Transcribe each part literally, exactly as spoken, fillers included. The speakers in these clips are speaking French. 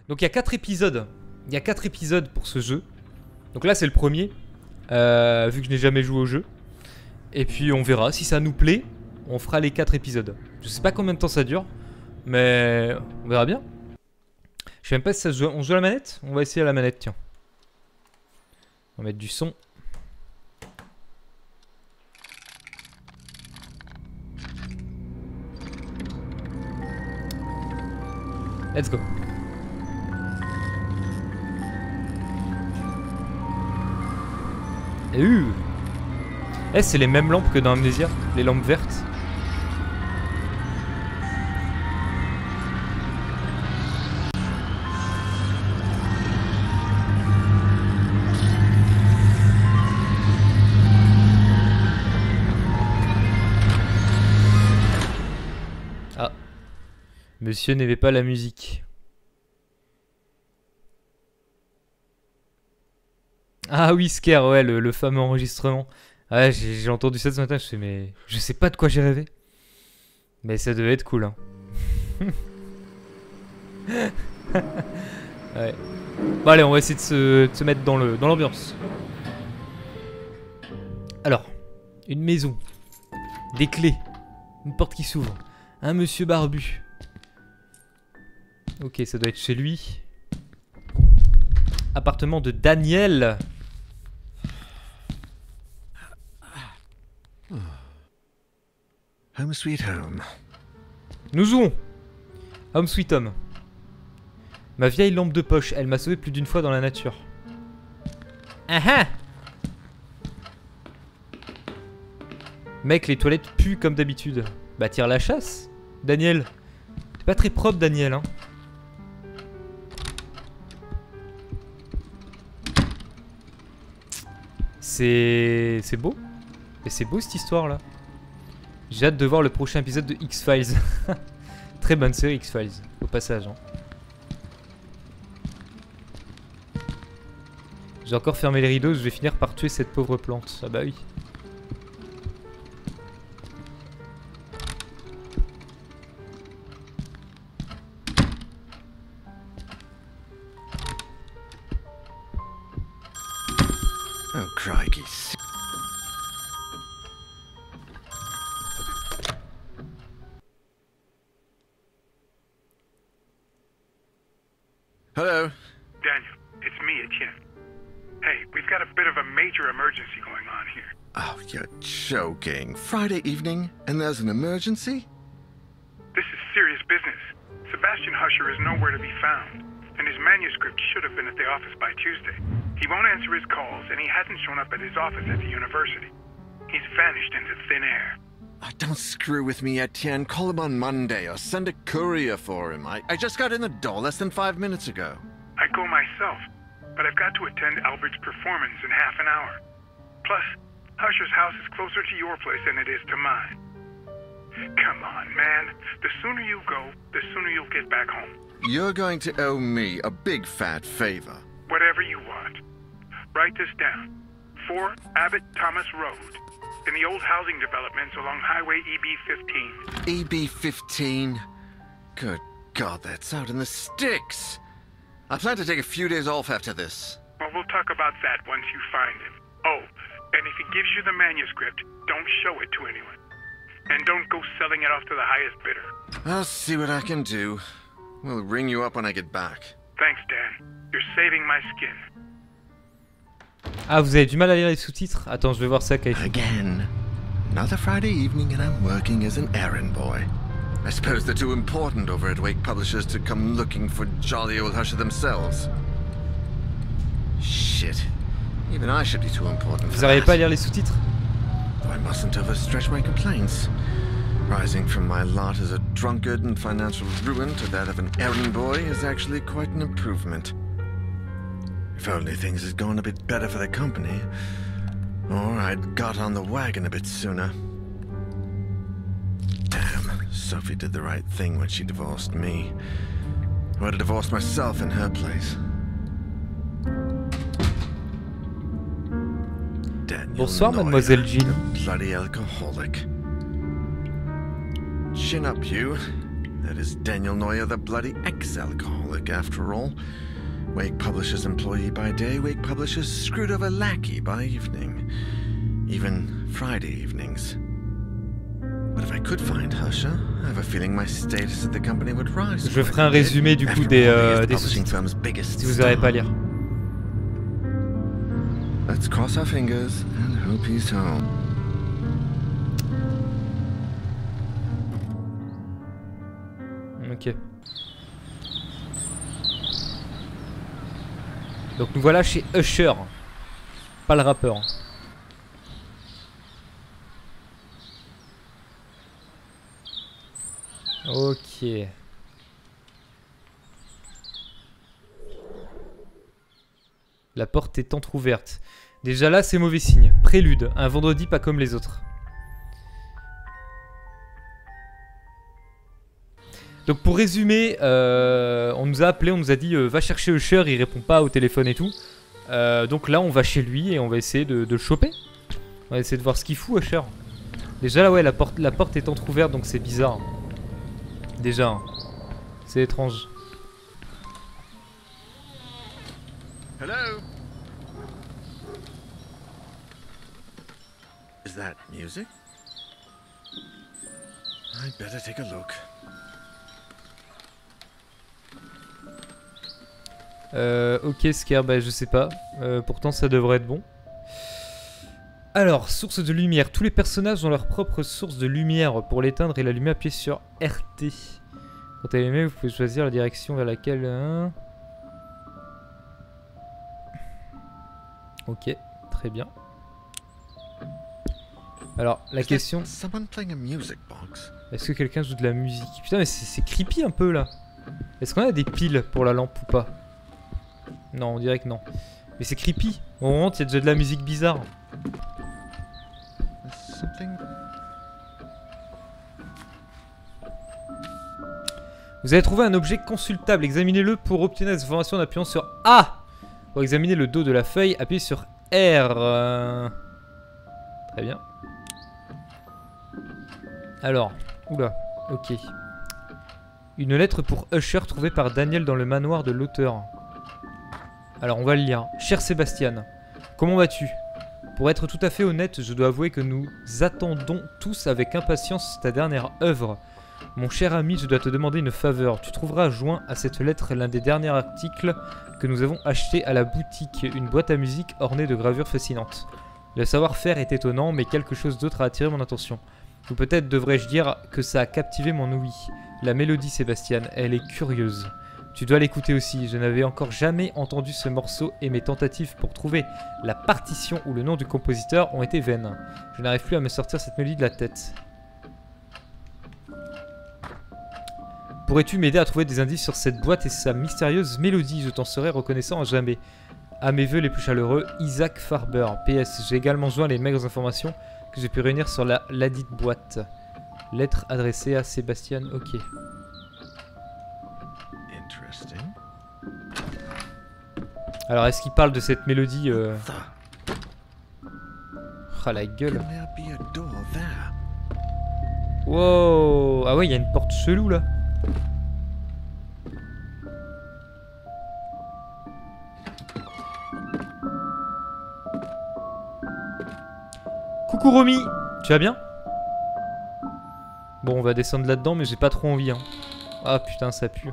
Donc il y a quatre épisodes. Il y a quatre épisodes pour ce jeu. Donc là c'est le premier. Euh, vu que je n'ai jamais joué au jeu. Et puis on verra. Si ça nous plaît, on fera les quatre épisodes. Je sais pas combien de temps ça dure. Mais on verra bien. Je sais même pas si ça se joue. On joue à la manette? On va essayer à la manette, tiens. On va mettre du son. Let's go. Euh. Eh, c'est les mêmes lampes que dans Amnesia, les lampes vertes. Ah. Monsieur n'aimait pas la musique. Ah oui, Scare, ouais, le, le fameux enregistrement. Ouais, j'ai entendu ça ce matin, je sais, mais je sais pas de quoi j'ai rêvé. Mais ça devait être cool, hein. Ouais. Bon, allez, on va essayer de se, de se mettre dans le dans l'ambiance. Alors, une maison, des clés, une porte qui s'ouvre, un monsieur barbu. Ok, ça doit être chez lui. Appartement de Daniel. Home sweet home. Nous jouons. Home sweet home. Ma vieille lampe de poche, elle m'a sauvé plus d'une fois dans la nature. Ah ah. Mec, les toilettes puent comme d'habitude. Bah tire la chasse, Daniel. C'est pas très propre, Daniel, hein. C'est... C'est beau. Et c'est beau cette histoire là. J'ai hâte de voir le prochain épisode de X-Files. Très bonne série X-Files, au passage, hein. J'ai encore fermé les rideaux, je vais finir par tuer cette pauvre plante. Ah bah oui. Oh, crikey. Hello. Daniel, it's me, Etienne. Hey, we've got a bit of a major emergency going on here. Oh, you're joking. Friday evening, and there's an emergency? This is serious business. Sebastian Husher is nowhere to be found, and his manuscript should have been at the office by Tuesday. He won't answer his calls, and he hasn't shown up at his office at the university. He's vanished into thin air. Oh, don't screw with me, Etienne. Call him on Monday or send a courier for him. I, I just got in the door less than five minutes ago. I'd go myself, but I've got to attend Albert's performance in half an hour. Plus, Husher's house is closer to your place than it is to mine. Come on, man. The sooner you go, the sooner you'll get back home. You're going to owe me a big fat favor. Whatever you want. Write this down. four Abbott Thomas Road, in the old housing developments along Highway E B fifteen. E B fifteen? Good God, that's out in the sticks. I plan to take a few days off after this. Well, we'll talk about that once you find him. Oh, and if he gives you the manuscript, don't show it to anyone. And don't go selling it off to the highest bidder. I'll see what I can do. We'll ring you up when I get back. Thanks, Dan. You're saving my skin. Ah, vous avez du mal à lire les sous-titres? Attends, je vais voir ça, Kaifu. Again. Another Friday evening and I'm working as an errand boy. I suppose they're too important over at Wake Publishers to come looking for jolly old Husher themselves. Shit. Even I should be too important. Vous n'arrivez pas à lire les sous-titres? I mustn't overstretch my complaints. Rising from my lot as a drunkard and financial ruin to that of an errand boy is actually quite an improvement. If only things had gone a bit better for the company, or I'd got on the wagon a bit sooner. Damn, Sophie did the right thing when she divorced me. I would have divorced myself in her place. Daniel Bonsoir, Noyer, Mademoiselle Jean. the bloody alcoholic. Chin up, you. That is Daniel Neuer, the bloody ex-alcoholic, after all. Wake Publishers employee by day, Wake Publishers screwed over lackey by evening. Even Friday evenings. But if I could find Husher, I have a feeling my status at the company would rise. Je ferai un résumé du coup des, euh, des sous-titres, si vous n'arrivez pas à lire. Let's cross our fingers and hope he's home. Ok. Donc nous voilà chez Usher, pas le rappeur. Ok. La porte est entrouverte. Déjà là, c'est mauvais signe. Prélude, un vendredi pas comme les autres. Donc pour résumer, euh, on nous a appelé, on nous a dit euh, va chercher Usher, il répond pas au téléphone et tout. Euh, donc là, on va chez lui et on va essayer de, de le choper. On va essayer de voir ce qu'il fout, Usher. Déjà là, ouais, la porte, la porte est entrouverte, donc c'est bizarre. Déjà, hein. C'est étrange. Hello? Is that music? I'd better take a look. Euh, ok, Scare, bah je sais pas. Euh, pourtant, ça devrait être bon. Alors, source de lumière. Tous les personnages ont leur propre source de lumière. Pour l'éteindre et l'allumer, appuyez sur R T. Quand elle est allumée, vous pouvez choisir la direction vers laquelle... Hein... Ok, très bien. Alors, la question... Est-ce que quelqu'un joue de la musique? Putain, mais c'est creepy un peu, là. Est-ce qu'on a des piles pour la lampe ou pas? Non, on dirait que non. Mais c'est creepy. On rentre, il y a déjà de la musique bizarre. Vous avez trouvé un objet consultable. Examinez-le pour obtenir des informations en appuyant sur A. Pour examiner le dos de la feuille, appuyez sur R. Euh... Très bien. Alors, oula, ok. Une lettre pour Usher trouvée par Daniel dans le manoir de l'auteur. Alors, on va le lire. Cher Sébastien, comment vas-tu? Pour être tout à fait honnête, je dois avouer que nous attendons tous avec impatience ta dernière œuvre. Mon cher ami, je dois te demander une faveur. Tu trouveras joint à cette lettre l'un des derniers articles que nous avons acheté à la boutique, une boîte à musique ornée de gravures fascinantes. Le savoir-faire est étonnant, mais quelque chose d'autre a attiré mon attention. Ou peut-être devrais-je dire que ça a captivé mon ouïe. La mélodie, Sébastien, elle est curieuse. Tu dois l'écouter aussi, je n'avais encore jamais entendu ce morceau et mes tentatives pour trouver la partition ou le nom du compositeur ont été vaines. Je n'arrive plus à me sortir cette mélodie de la tête. Pourrais-tu m'aider à trouver des indices sur cette boîte et sa mystérieuse mélodie? Je t'en serai reconnaissant à jamais. À mes vœux les plus chaleureux, Isaac Farber. P S. J'ai également joint les maigres informations que j'ai pu réunir sur la ladite boîte. Lettre adressée à Sébastien. Ok. Alors, est-ce qu'il parle de cette mélodie euh... Ah, la gueule. Wow. Ah ouais, il y a une porte chelou là. Coucou Romy, tu vas bien? Bon, on va descendre là-dedans, mais j'ai pas trop envie. Hein. Ah putain, ça pue.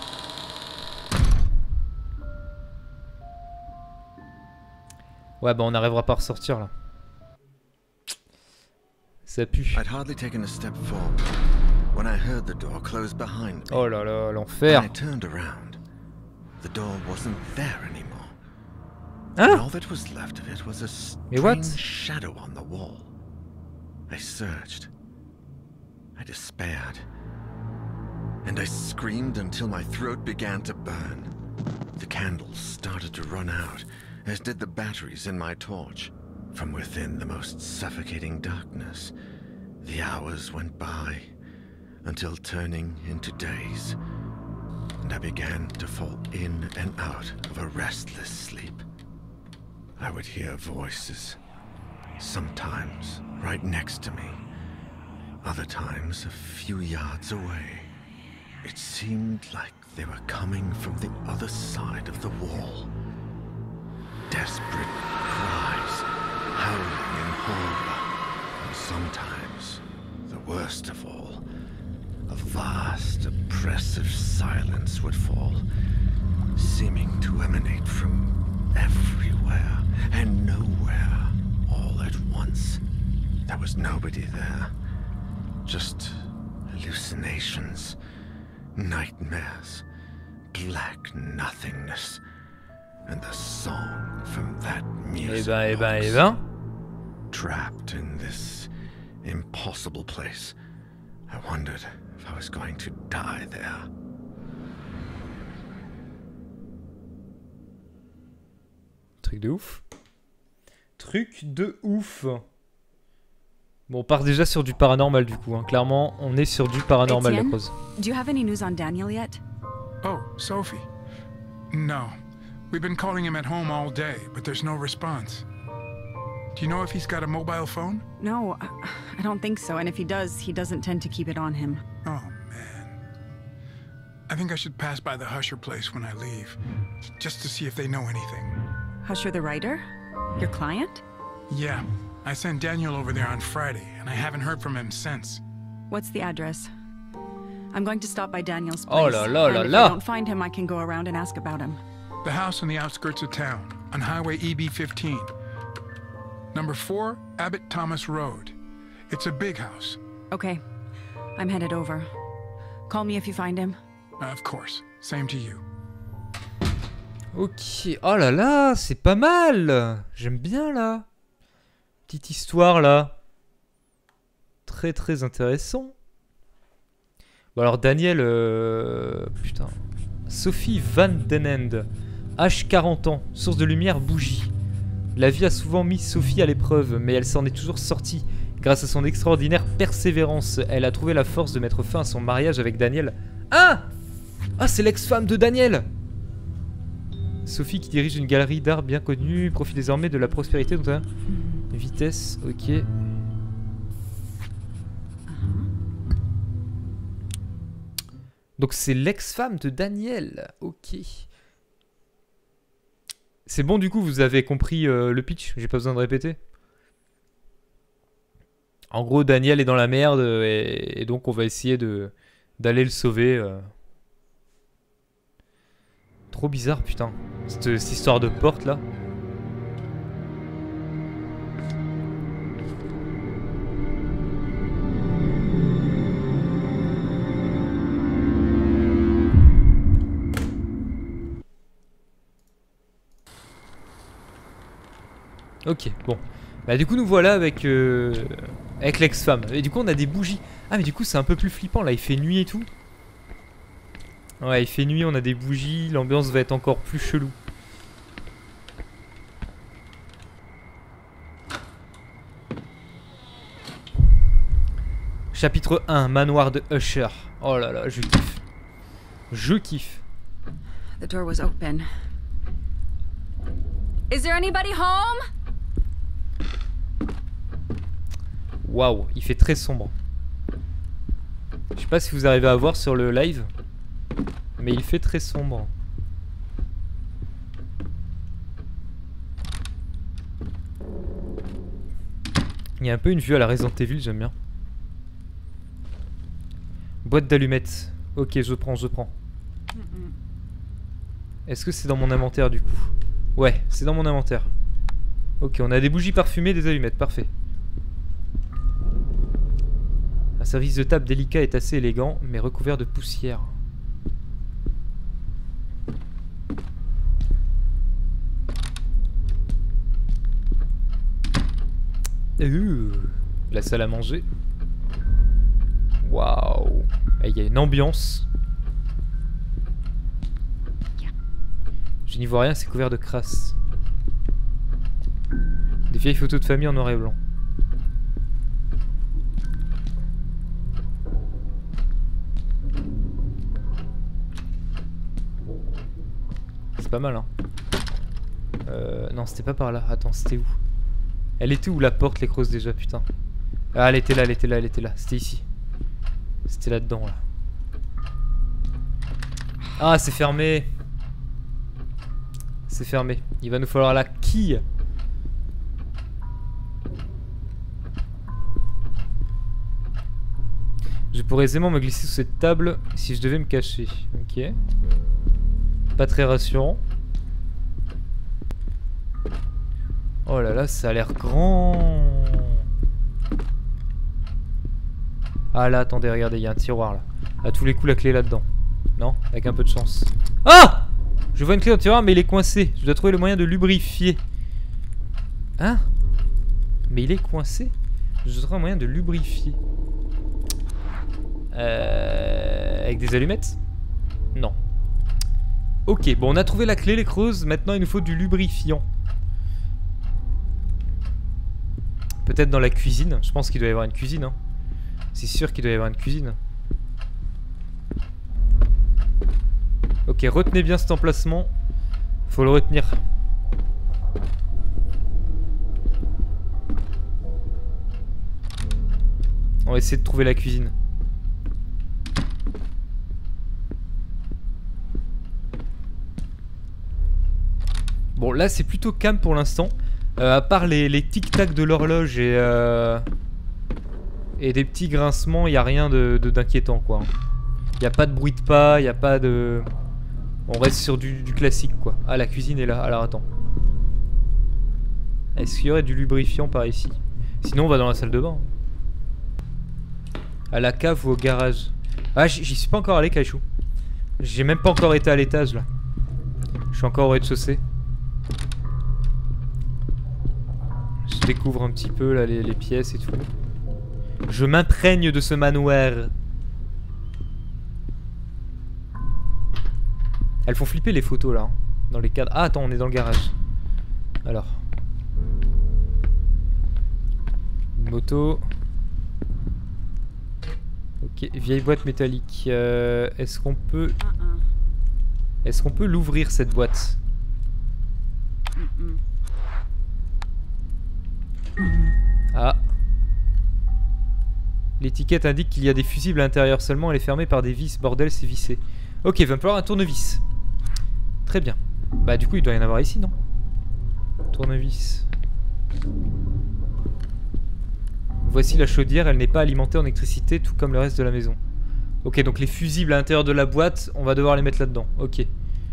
Ouais, bah on n'arrivera pas à ressortir là. Ça pue. Oh là là, l'enfer. Hein? Mais what? I searched. I despaired. And I screamed until my throat began to burn. The candles started to run out, as did the batteries in my torch. From within the most suffocating darkness, the hours went by, until turning into days, and I began to fall in and out of a restless sleep. I would hear voices, sometimes right next to me, other times a few yards away. It seemed like they were coming from the other side of the wall. Desperate cries, howling in horror, and sometimes, the worst of all, a vast, oppressive silence would fall, seeming to emanate from everywhere and nowhere all at once. There was nobody there, just hallucinations, nightmares, black nothingness, and the song from that music Eh ben, eh ben, eh box. ben. Trapped in this impossible place, I wondered if I was going to die there. Truc de ouf. Truc de ouf. Bon, on part déjà sur du paranormal du coup. Hein. Clairement, on est sur du paranormal, la Etienne? cause. Do you have any news on Daniel yet? Oh, Sophie. No. We've been calling him at home all day, but there's no response. Do you know if he's got a mobile phone? No, I I don't think so. And if he does, he doesn't tend to keep it on him. Oh, man. I think I should pass by the Husher place when I leave, just to see if they know anything. Husher the writer? Your client? Yeah, I sent Daniel over there on Friday, and I haven't heard from him since. What's the address? I'm going to stop by Daniel's place. Oh la la and la if la. I don't find him, I can go around and ask about him. The house on the outskirts of town, on Highway E B fifteen. Number four, Abbott Thomas Road. It's a big house. Okay, I'm headed over. Call me if you find him. Uh, of course. Same to you. Ok. Oh là là, c'est pas mal. J'aime bien là. Petite histoire là. Très très intéressant. Bon alors Daniel... Euh... Putain. Sophie Van Den End. Âge quarante ans. Source de lumière, bougie. La vie a souvent mis Sophie à l'épreuve, mais elle s'en est toujours sortie. Grâce à son extraordinaire persévérance, elle a trouvé la force de mettre fin à son mariage avec Daniel. Ah Ah, c'est l'ex-femme de Daniel. Sophie, qui dirige une galerie d'art bien connue, profite désormais de la prospérité. Donc, hein, vitesse, ok. Donc c'est l'ex-femme de Daniel, ok. C'est bon, du coup, vous avez compris euh, le pitch, j'ai pas besoin de répéter. En gros, Daniel est dans la merde et, et donc on va essayer de d'aller le sauver. Euh. Trop bizarre, putain, cette, cette histoire de porte là. Ok, bon. Bah du coup nous voilà avec euh, avec l'ex-femme. Et du coup on a des bougies. Ah mais du coup c'est un peu plus flippant là, il fait nuit et tout. Ouais, il fait nuit, on a des bougies, l'ambiance va être encore plus chelou. Chapitre un, manoir de Usher. Oh là là, je kiffe. Je kiffe. The door was open. Is there anybody home? Waouh, il fait très sombre. Je sais pas si vous arrivez à voir sur le live, mais il fait très sombre. Il y a un peu une vue à la Resident Evil, j'aime bien. Boîte d'allumettes. Ok, je prends, je prends. Est-ce que c'est dans mon inventaire du coup? Ouais, c'est dans mon inventaire. Ok, on a des bougies parfumées, des allumettes, parfait. Un service de table délicat est assez élégant, mais recouvert de poussière. Euh, la salle à manger. Waouh. Il y a une ambiance. Je n'y vois rien, c'est couvert de crasse. Des vieilles photos de famille en noir et blanc. C'est pas mal, hein. Euh, non, c'était pas par là. Attends, c'était où? Elle était où la porte, les creuses déjà, putain. Ah, elle était là, elle était là, elle était là. C'était ici. C'était là-dedans, là. Ah, c'est fermé. C'est fermé. Il va nous falloir la quille. Je pourrais aisément me glisser sous cette table si je devais me cacher. Ok. Pas très rassurant. Oh là là, ça a l'air grand. Ah là, attendez, regardez, il y a un tiroir là. À tous les coups, la clé là-dedans. Non, avec un peu de chance. Ah! Je vois une clé dans le tiroir, mais il est coincé. Je dois trouver le moyen de lubrifier. Hein? Mais il est coincé? Je dois trouver un moyen de lubrifier. Euh... Avec des allumettes? Non. Ok, bon, on a trouvé la clé, les creuses. Maintenant, il nous faut du lubrifiant. Peut-être dans la cuisine. Je pense qu'il doit y avoir une cuisine. Hein. C'est sûr qu'il doit y avoir une cuisine. Ok, retenez bien cet emplacement. Faut le retenir. On va essayer de trouver la cuisine. Bon, là c'est plutôt calme pour l'instant. Euh, à part les, les tic-tac de l'horloge et, euh, et des petits grincements, il n'y a rien de, de, d'inquiétant quoi. Il n'y a pas de bruit de pas, il n'y a pas de... On reste sur du, du classique quoi. Ah, la cuisine est là. Alors attends. Est-ce qu'il y aurait du lubrifiant par ici? Sinon on va dans la salle de bain. À la cave ou au garage? Ah, j'y suis pas encore allé, Cachou. J'ai même pas encore été à l'étage là. Je suis encore au rez-de-chaussée. Je découvre un petit peu là les, les pièces et tout. Je m'imprègne de ce manoir. Elles font flipper les photos là, hein, dans les cadres. Ah attends, on est dans le garage. Alors. Une moto. Ok, vieille boîte métallique. Euh, Est-ce qu'on peut... Est-ce qu'on peut l'ouvrir cette boîte? Ah. L'étiquette indique qu'il y a des fusibles à l'intérieur seulement. Elle est fermée par des vis. Bordel, c'est vissé. Ok, il va me falloir un tournevis. Très bien. Bah du coup il doit y en avoir ici, non? Tournevis. Voici la chaudière, elle n'est pas alimentée en électricité tout comme le reste de la maison. Ok, donc les fusibles à l'intérieur de la boîte, on va devoir les mettre là-dedans. Ok.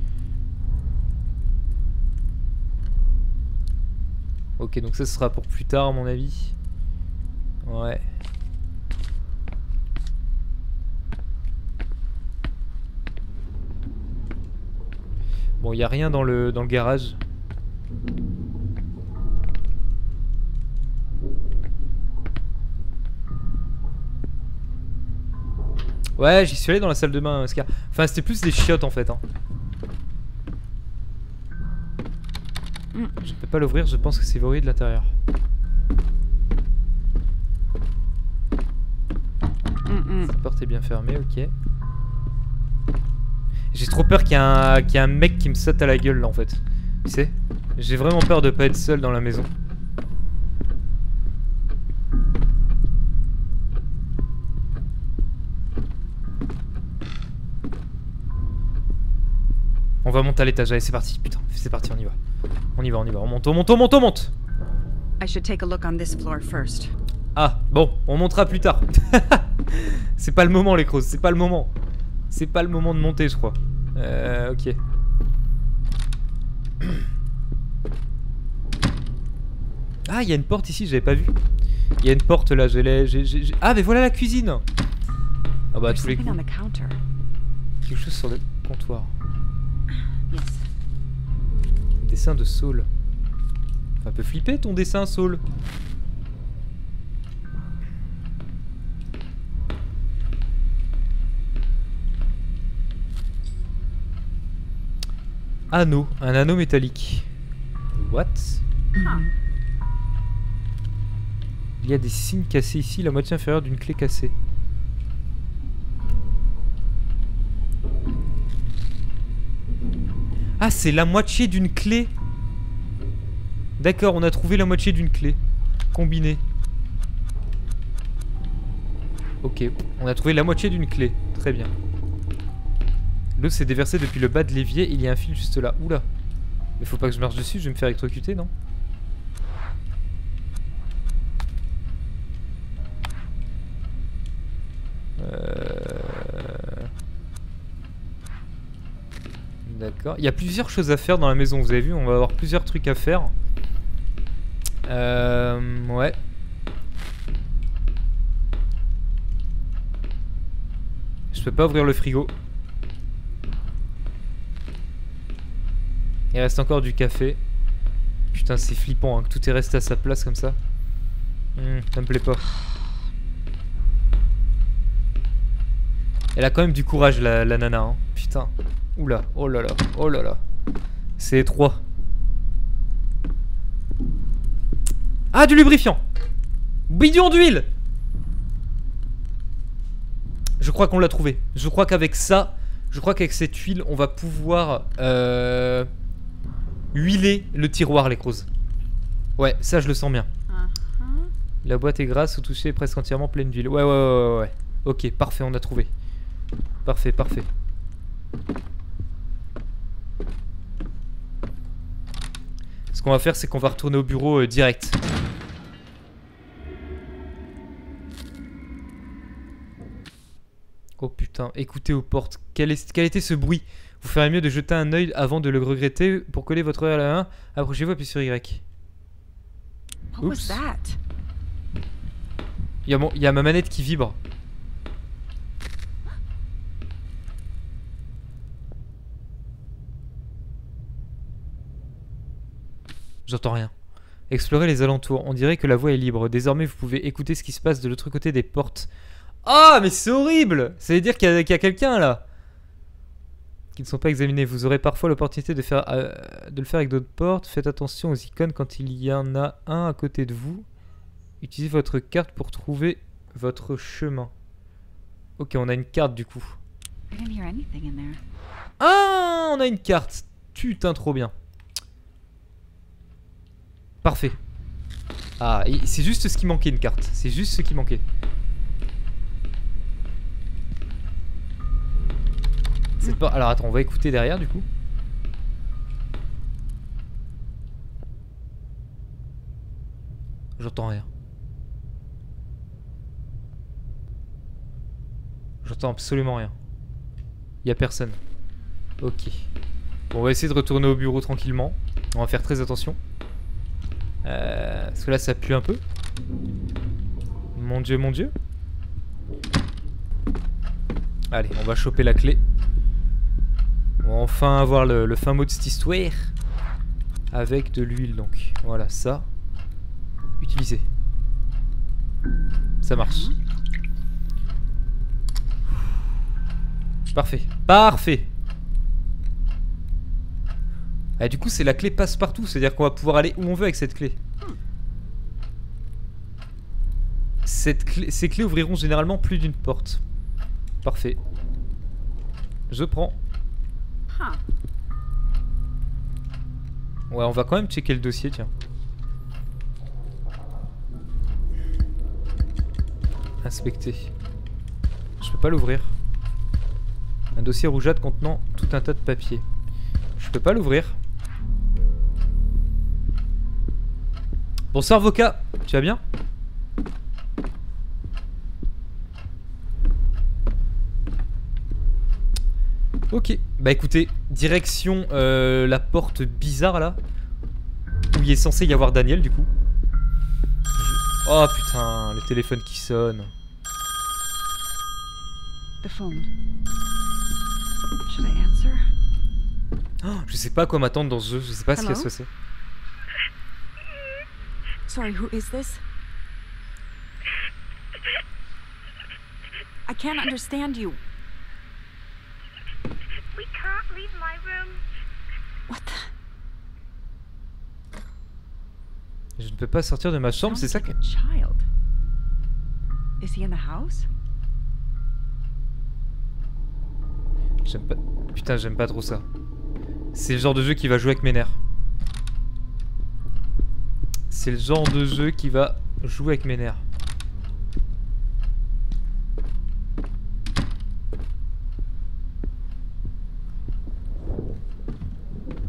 Ok, donc ça ce sera pour plus tard à mon avis. Ouais. Bon, il n'y a rien dans le, dans le garage. Ouais, j'y suis allé dans la salle de bain, Oscar. Enfin, c'était plus des chiottes en fait. Hein. Je peux pas l'ouvrir, je pense que c'est verrouillé de l'intérieur. Cette porte est bien fermée, ok. J'ai trop peur qu'il y ait un, qu'il y ait un mec qui me saute à la gueule là en fait. Tu sais, j'ai vraiment peur de pas être seul dans la maison. On va monter à l'étage, allez c'est parti, putain, c'est parti, on y va. On y va, on y va, on monte, on monte, on monte, on monte. I should take a look on this floor first. Ah, bon, on montera plus tard. C'est pas le moment les crozes, c'est pas le moment. C'est pas le moment de monter, je crois. Euh, ok. Ah, il y a une porte ici, j'avais pas vu. Il y a une porte là, je l'ai. Ah, mais voilà la cuisine. Ah bah, à tous les coups. Quelque chose sur le comptoir. Yes. Dessin de Saul. Un peu flippé ton dessin, Saul. Anneau, un anneau métallique. What? Huh. Il y a des signes cassés ici, la moitié inférieure d'une clé cassée. Ah, c'est la moitié d'une clé. D'accord, on a trouvé la moitié d'une clé. Combinée. Ok, on a trouvé la moitié d'une clé. Très bien. L'eau s'est déversée depuis le bas de l'évier, il y a un fil juste là. Oula. Mais faut pas que je marche dessus, je vais me faire électrocuter, non? Euh... D'accord. Il y a plusieurs choses à faire dans la maison, vous avez vu, on va avoir plusieurs trucs à faire. Euh... Ouais. Je peux pas ouvrir le frigo. Il reste encore du café. Putain, c'est flippant hein, que tout est resté à sa place comme ça. Mmh, ça me plaît pas. Elle a quand même du courage la, la nana hein. Putain. Oula, oh là là, oh là là. C'est étroit. Ah, du lubrifiant. Bidon d'huile. Je crois qu'on l'a trouvé. Je crois qu'avec ça, je crois qu'avec cette huile, on va pouvoir euh, huiler le tiroir, les crozes. Ouais, ça je le sens bien. Uh-huh. La boîte est grasse, au toucher est presque entièrement pleine d'huile. Ouais, ouais, ouais, ouais, ouais. Ok, parfait, on a trouvé. Parfait, parfait. Ce qu'on va faire, c'est qu'on va retourner au bureau euh, direct. Oh putain, écoutez aux portes. Quel, est, quel était ce bruit? Vous ferez mieux de jeter un œil avant de le regretter. Pour coller votre œil à la main, approchez-vous, appuyez sur Y. Oups. Il y a mon, il y a ma manette qui vibre. J'entends rien. Explorez les alentours. On dirait que la voie est libre. Désormais, vous pouvez écouter ce qui se passe de l'autre côté des portes. Ah, mais c'est horrible! Ça veut dire qu'il y a, qu'il y a quelqu'un là qui ne sont pas examinés. Vous aurez parfois l'opportunité de, faire, euh, de le faire avec d'autres portes. Faites attention aux icônes quand il y en a un à côté de vous. Utilisez votre carte pour trouver votre chemin. Ok, on a une carte du coup. Ah, on a une carte. Putain, trop bien. Parfait. Ah, c'est juste ce qui manquait, une carte. C'est juste ce qui manquait. Pas... Alors attends, on va écouter derrière du coup. J'entends rien. J'entends absolument rien. Il y a personne. Ok. Bon, on va essayer de retourner au bureau tranquillement. On va faire très attention. Euh, parce que là ça pue un peu. Mon dieu, mon dieu. Allez, on va choper la clé. On va enfin avoir le, le fin mot de cette histoire. Avec de l'huile donc. Voilà, ça. Utiliser. Ça marche. Parfait. Parfait. Ah, du coup, c'est la clé passe-partout. C'est-à-dire qu'on va pouvoir aller où on veut avec cette clé. Cette clé, ces clés ouvriront généralement plus d'une porte. Parfait. Je prends. Ouais, on va quand même checker le dossier, tiens. Inspecter. Je peux pas l'ouvrir. Un dossier rougeâtre contenant tout un tas de papiers. Je peux pas l'ouvrir. Bonsoir Voca, tu vas bien? Ok, bah écoutez, direction euh, la porte bizarre là, où il est censé y avoir Daniel du coup. Je... Oh putain, le téléphone qui sonne. The phone. Should I answer? Oh, je sais pas à quoi m'attendre dans ce jeu, je sais pas ce qu'il y a ce Sorry, who is this? I can't understand you. We can't leave my room. What the? Je ne peux pas sortir de ma chambre, c'est ça que... Child. Is he in the house? J'aime pas... Putain, j'aime pas trop ça. C'est le genre de jeu qui va jouer avec mes nerfs. C'est le genre de jeu qui va jouer avec mes nerfs.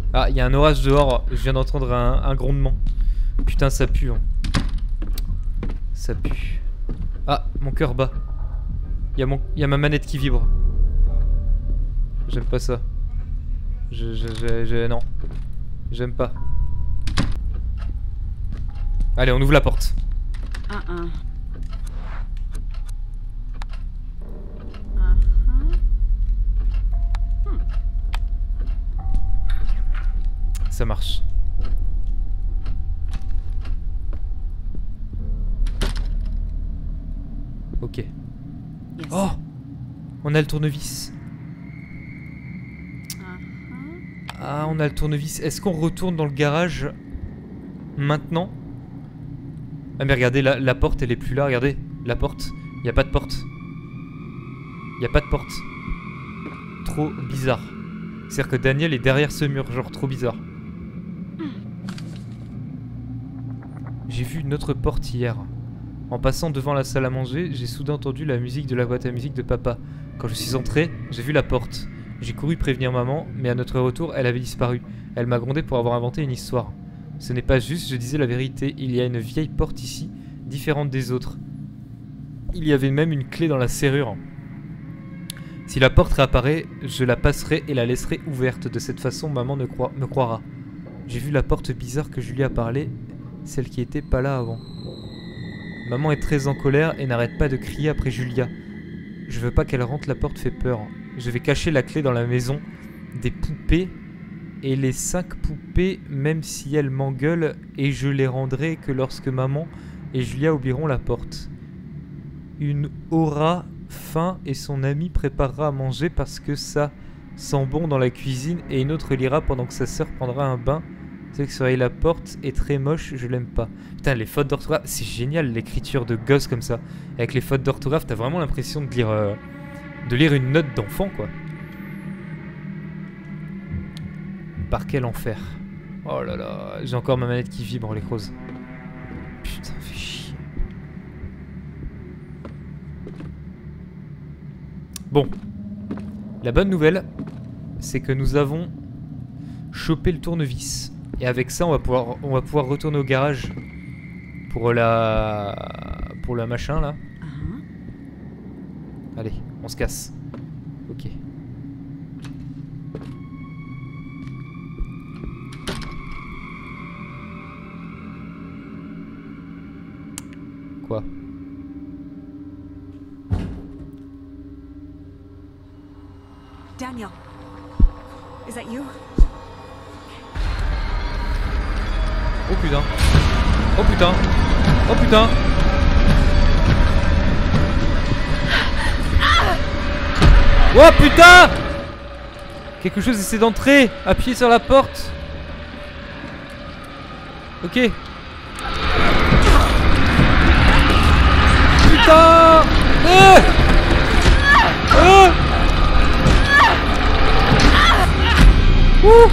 Ah, il y a un orage dehors. Je viens d'entendre un, un grondement. Putain, ça pue. Hein. Ça pue. Ah, mon cœur bat. Il y a mon, il y a ma manette qui vibre. J'aime pas ça. Je, je, je, je non. J'aime pas. Allez, on ouvre la porte. Uh-uh. Ça marche. Ok. Yes. Oh! On a le tournevis. Uh-huh. Ah, on a le tournevis. Est-ce qu'on retourne dans le garage maintenant? Ah mais regardez, la, la porte elle est plus là, regardez. La porte, il n'y a pas de porte. Il n'y a pas de porte. Trop bizarre. C'est-à-dire que Daniel est derrière ce mur, genre trop bizarre. J'ai vu une autre porte hier. En passant devant la salle à manger, j'ai soudain entendu la musique de la boîte à musique de papa. Quand je suis entré, j'ai vu la porte. J'ai couru prévenir maman, mais à notre retour, elle avait disparu. Elle m'a grondé pour avoir inventé une histoire. Ce n'est pas juste, je disais la vérité. Il y a une vieille porte ici, différente des autres. Il y avait même une clé dans la serrure. Si la porte réapparaît, je la passerai et la laisserai ouverte. De cette façon, maman ne croit, me croira. J'ai vu la porte bizarre que Julia a parlé, celle qui était pas là avant. Maman est très en colère et n'arrête pas de crier après Julia. Je veux pas qu'elle rentre, la porte fait peur. Je vais cacher la clé dans la maison des poupées et les cinq poupées, même si elles m'engueulent, et je les rendrai que lorsque maman et Julia oublieront la porte. Une aura faim et son ami préparera à manger parce que ça sent bon dans la cuisine, et une autre lira pendant que sa sœur prendra un bain. C'est que surveille la porte est très moche, je l'aime pas. Putain, les fautes d'orthographe, c'est génial l'écriture de gosse comme ça. Avec les fautes d'orthographe, t'as vraiment l'impression de lire, euh, de lire une note d'enfant, quoi. Par quel enfer. Oh là là, j'ai encore ma manette qui vibre, les crozes. Putain, fais chier. Bon. La bonne nouvelle, c'est que nous avons chopé le tournevis. Et avec ça, on va pouvoir, on va pouvoir retourner au garage pour la, pour la machin là. Uh-huh. Allez, on se casse. Ok. Quoi? Daniel, is that you? Oh putain. Oh putain. Oh putain. Oh putain. Quelque chose essaie d'entrer. Appuyez sur la porte. Ok. Putain. euh euh Ouh.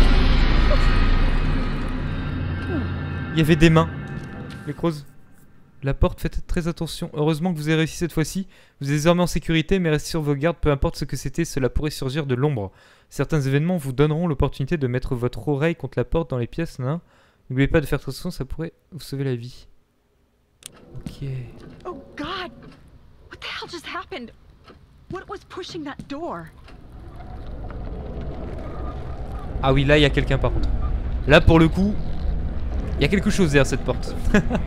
Il y avait des mains. Les crozes. La porte, faites très attention. Heureusement que vous avez réussi cette fois-ci. Vous êtes désormais en sécurité, mais restez sur vos gardes. Peu importe ce que c'était, cela pourrait surgir de l'ombre. Certains événements vous donneront l'opportunité de mettre votre oreille contre la porte dans les pièces. N'oubliez pas de faire attention, ça pourrait vous sauver la vie. Ok. Oh God! What the hell just happened? What was pushing that door? Ah oui, là, il y a quelqu'un par contre. Là, pour le coup, il y a quelque chose derrière cette porte.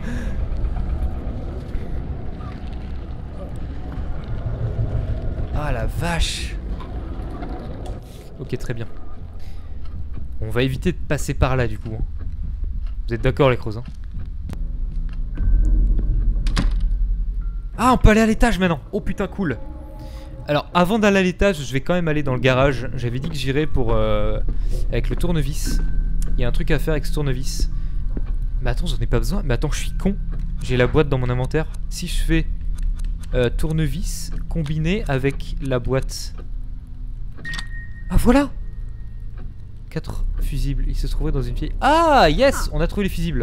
Ah la vache. Ok, très bien. On va éviter de passer par là, du coup. Hein. Vous êtes d'accord, les crozes, hein? Ah, on peut aller à l'étage maintenant. Oh putain, cool. Alors, avant d'aller à l'étage, je vais quand même aller dans le garage. J'avais dit que j'irais pour... Euh, avec le tournevis. Il y a un truc à faire avec ce tournevis. Mais attends, j'en ai pas besoin. Mais attends, je suis con. J'ai la boîte dans mon inventaire. Si je fais euh, tournevis combiné avec la boîte... Ah, voilà. Quatre fusibles. Il se trouvait dans une vieille... Ah, yes. On a trouvé les fusibles.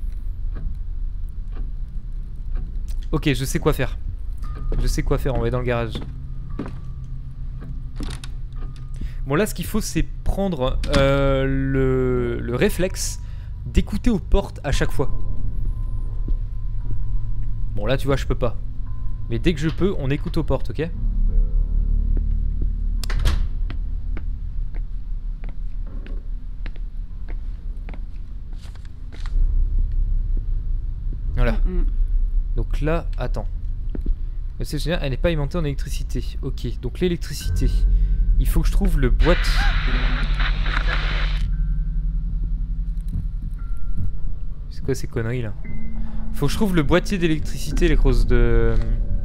Ok, je sais quoi faire. Je sais quoi faire, on va aller dans le garage. Bon là ce qu'il faut c'est prendre euh, le, le réflexe d'écouter aux portes à chaque fois. Bon là tu vois je peux pas. Mais dès que je peux on écoute aux portes, ok? Voilà. Mm-mm. Donc là, attends. C'est génial, elle n'est pas alimentée en électricité. Ok, donc l'électricité. Il faut que je trouve le boîtier. C'est quoi ces conneries là? Faut que je trouve le boîtier d'électricité, les grosses de...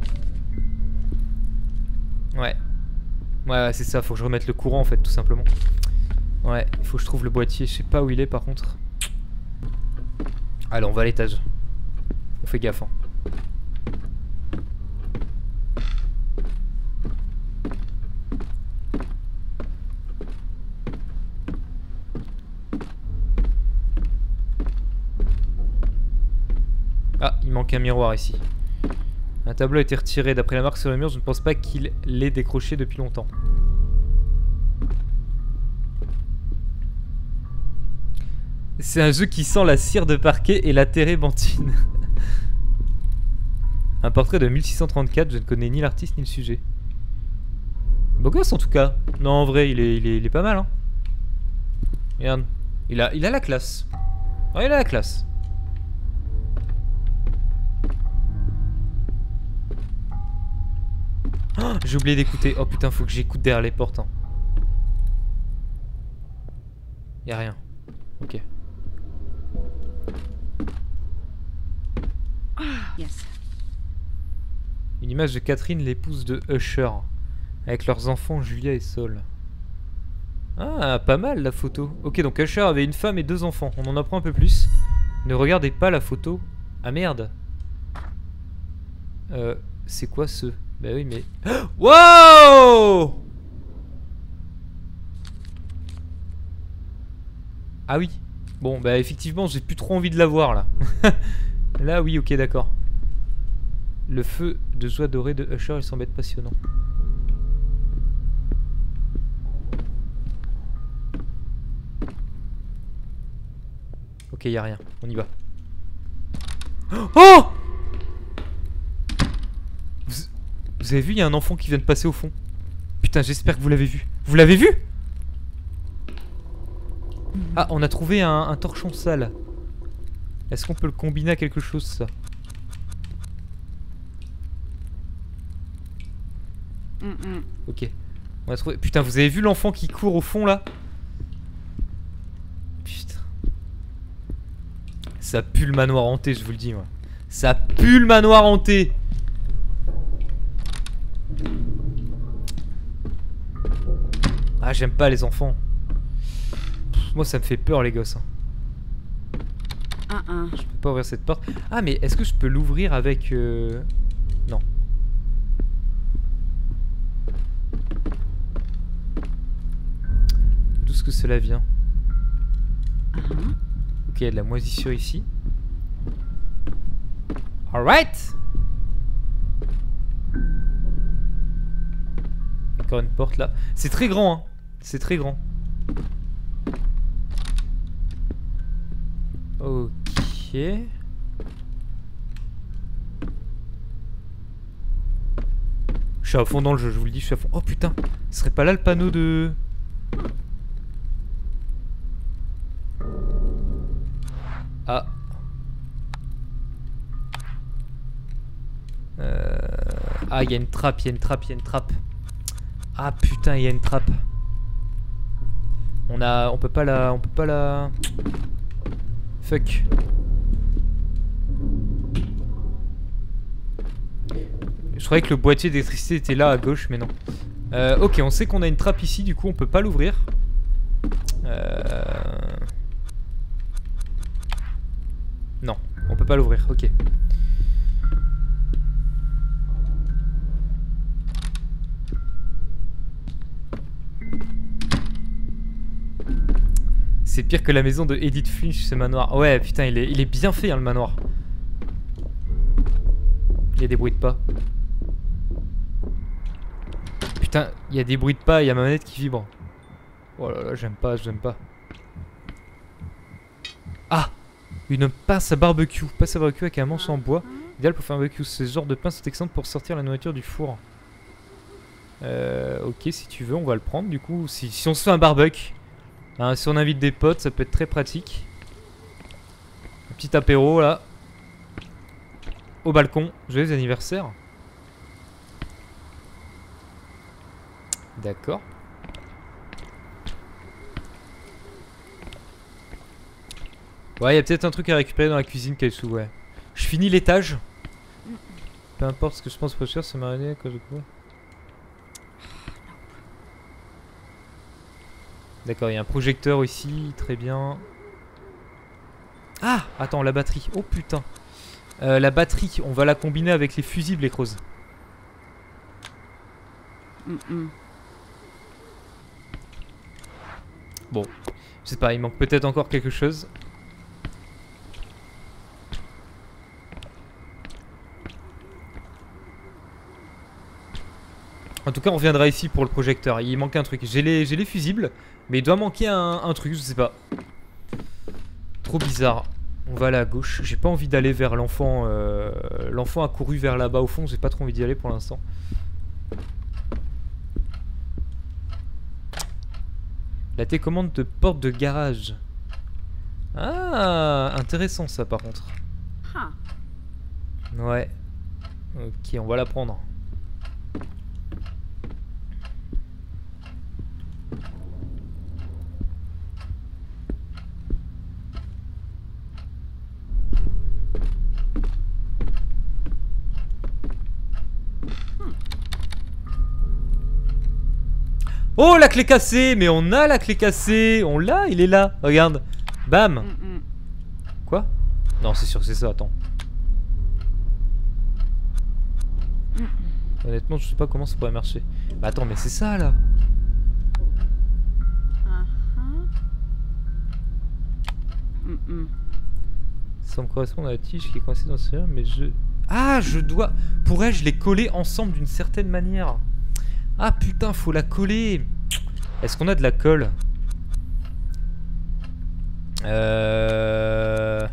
Ouais. Ouais, ouais c'est ça, faut que je remette le courant en fait, tout simplement. Ouais, il faut que je trouve le boîtier. Je sais pas où il est par contre. Allez, on va à l'étage. On fait gaffe, hein. Ah, il manque un miroir ici. Un tableau a été retiré. D'après la marque sur le mur, je ne pense pas qu'il l'ait décroché depuis longtemps. C'est un jeu qui sent la cire de parquet et la térébenthine. Un portrait de mille six cent trente-quatre, je ne connais ni l'artiste ni le sujet. Beau gosse en tout cas. Non en vrai il est, il est, il est pas mal hein. Regarde. Il a, il a la classe. Ouais il a la classe. Oh, j'ai oublié d'écouter. Oh putain faut que j'écoute derrière les portes hein. Y'a rien. Ok. Yes. Une image de Catherine, l'épouse de Usher, avec leurs enfants Julia et Sol. Ah, pas mal la photo. Ok, donc Usher avait une femme et deux enfants. On en apprend un peu plus. Ne regardez pas la photo. Ah merde. Euh, c'est quoi ce... Bah oui, mais... Wow! Ah oui. Bon, bah effectivement, j'ai plus trop envie de la voir là. Là, oui, ok, d'accord. Le feu de joie dorée de Usher, il semble être passionnant. Ok, y a rien. On y va. Oh! Vous, vous avez vu, il y a un enfant qui vient de passer au fond. Putain, j'espère que vous l'avez vu. Vous l'avez vu? Ah, on a trouvé un, un torchon sale. Est-ce qu'on peut le combiner à quelque chose, ça? Mm-mm. Ok. On a trouvé... Putain, vous avez vu l'enfant qui court au fond, là? Putain. Ça pue le manoir hanté, je vous le dis, moi. Ça pue le manoir hanté. Ah, j'aime pas les enfants. Pff, moi, ça me fait peur, les gosses. Hein. Uh-uh. Je peux pas ouvrir cette porte. Ah, mais est-ce que je peux l'ouvrir avec... Euh... Non. D'où est-ce que cela vient? Uh-huh. Ok, il y a de la moisissure ici. Alright. Encore une porte là. C'est très grand, hein. C'est très grand. Ok. Je suis à fond dans le jeu, je vous le dis, je suis à fond. Oh putain, ce serait pas là le panneau de... Ah. Euh... Ah, il y a une trappe, il y a une trappe, il y a une trappe. Ah putain, il y a une trappe. On a... On peut pas la... On peut pas la... Fuck. Je croyais que le boîtier d'électricité était là à gauche, mais non. Euh, ok, on sait qu'on a une trappe ici, du coup on peut pas l'ouvrir. Euh... Non, on peut pas l'ouvrir, ok. C'est pire que la maison de Edith Finch, ce manoir. Ouais, putain, il est, il est bien fait, hein, le manoir. Il y a des bruits de pas. Putain, il y a des bruits de pas, il y a ma manette qui vibre. Oh là là, j'aime pas, j'aime pas. Ah! Une pince à barbecue. Pince à barbecue avec un manche en bois. Idéal pour faire un barbecue. Ce genre de pince est excellente pour sortir la nourriture du four. Euh, ok, si tu veux, on va le prendre du coup. Si, si on se fait un barbecue, hein, si on invite des potes, ça peut être très pratique. Un petit apéro là. Au balcon. Joyeux anniversaire. D'accord. Ouais, il y a peut-être un truc à récupérer dans la cuisine, Kaisu, ouais. Je finis l'étage. Peu importe ce que je pense pour cher, ça m'a arrêté à cause de quoi. D'accord, il y a un projecteur ici, très bien. Ah, attends, la batterie. Oh putain. Euh, la batterie, on va la combiner avec les fusibles, les creuses. Mm -mm. Bon, je sais pas, il manque peut-être encore quelque chose. En tout cas, on reviendra ici pour le projecteur. Il manque un truc. J'ai les, j'ai les fusibles, mais il doit manquer un, un truc, je sais pas. Trop bizarre. On va aller à gauche. J'ai pas envie d'aller vers l'enfant. Euh, l'enfant a couru vers là-bas au fond. J'ai pas trop envie d'y aller pour l'instant. La télécommande de porte de garage. Ah, intéressant ça par contre. Huh. Ouais. Ok, on va la prendre. Oh, la clé cassée! Mais on a la clé cassée! On l'a, il est là! Regarde! Bam! Mm -mm. Quoi? Non, c'est sûr que c'est ça, attends. Mm -mm. Honnêtement, je sais pas comment ça pourrait marcher. Bah attends, mais c'est ça, là! Uh-huh. Mm -mm. Ça me correspond à la tige qui est coincée dans ce serrure, mais je... Ah, je dois... Pourrais-je les coller ensemble d'une certaine manière? Ah putain, faut la coller. Est-ce qu'on a de la colle? Euh...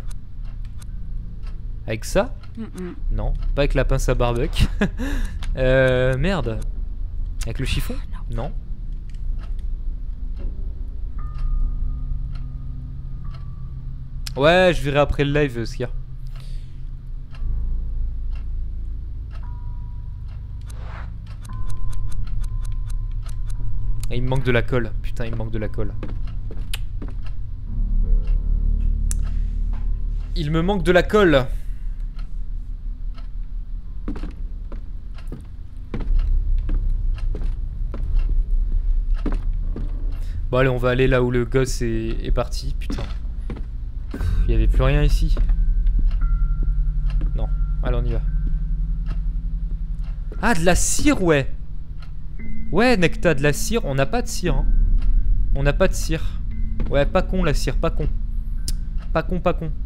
Avec ça? Mm -mm. Non, pas avec la pince à barbecue. euh, merde. Avec le chiffon? Non. Ouais, je verrai après le live ce qu'il y a. Et il me manque de la colle. Putain, il me manque de la colle. Il me manque de la colle. Bon allez, on va aller là où le gosse est, est parti. Putain. Il n'y avait plus rien ici. Non. Allez, on y va. Ah, de la cire, ouais. Ouais, Necta, de la cire. On n'a pas de cire. Hein. On n'a pas de cire. Ouais, pas con la cire, pas con. Pas con, pas con.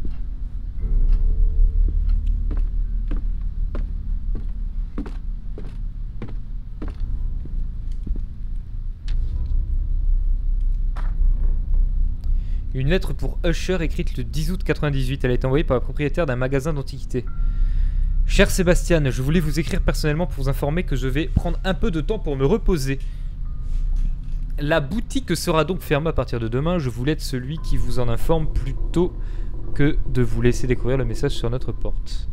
Une lettre pour Usher écrite le dix août quatre-vingt-dix-huit. Elle a été envoyée par le propriétaire d'un magasin d'antiquités. Cher Sébastien, je voulais vous écrire personnellement pour vous informer que je vais prendre un peu de temps pour me reposer. La boutique sera donc fermée à partir de demain. Je voulais être celui qui vous en informe plutôt que de vous laisser découvrir le message sur notre porte.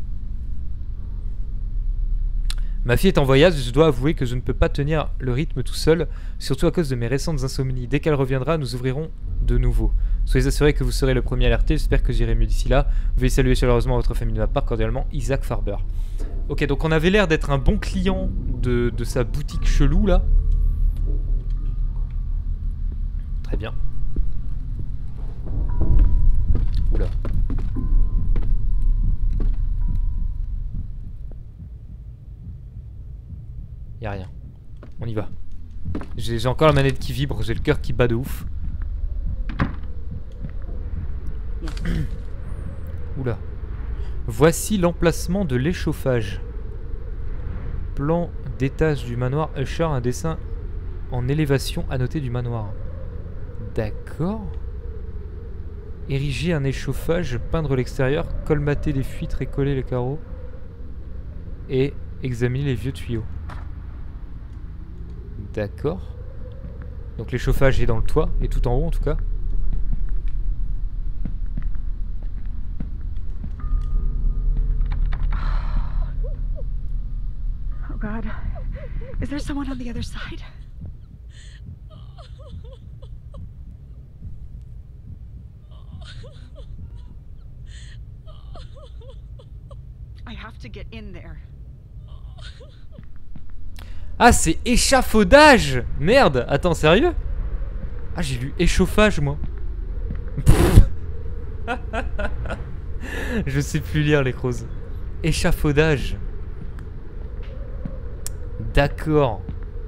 Ma fille est en voyage et je dois avouer que je ne peux pas tenir le rythme tout seul, surtout à cause de mes récentes insomnies. Dès qu'elle reviendra, nous ouvrirons de nouveau. Soyez assurés que vous serez le premier alerté, j'espère que j'irai mieux d'ici là. Veuillez saluer chaleureusement votre famille de ma part, cordialement, Isaac Farber. Ok, donc on avait l'air d'être un bon client de, de sa boutique chelou là. Très bien. Oula. Y'a rien. On y va. J'ai encore la manette qui vibre, j'ai le cœur qui bat de ouf. Oula. Voici l'emplacement de l'échauffage. Plan d'étage du manoir Usher, un dessin en élévation annoté du manoir. D'accord. Ériger un échauffage, peindre l'extérieur, colmater les fuites, récoller les carreaux et examiner les vieux tuyaux. D'accord. Donc l'échauffage est dans le toit, et tout en haut en tout cas. Oh God. Is there someone on the other side? I have to get in there. Ah, c'est échafaudage! Merde! Attends, sérieux? Ah, j'ai lu échauffage, moi. Je sais plus lire les crozes. Échafaudage. D'accord.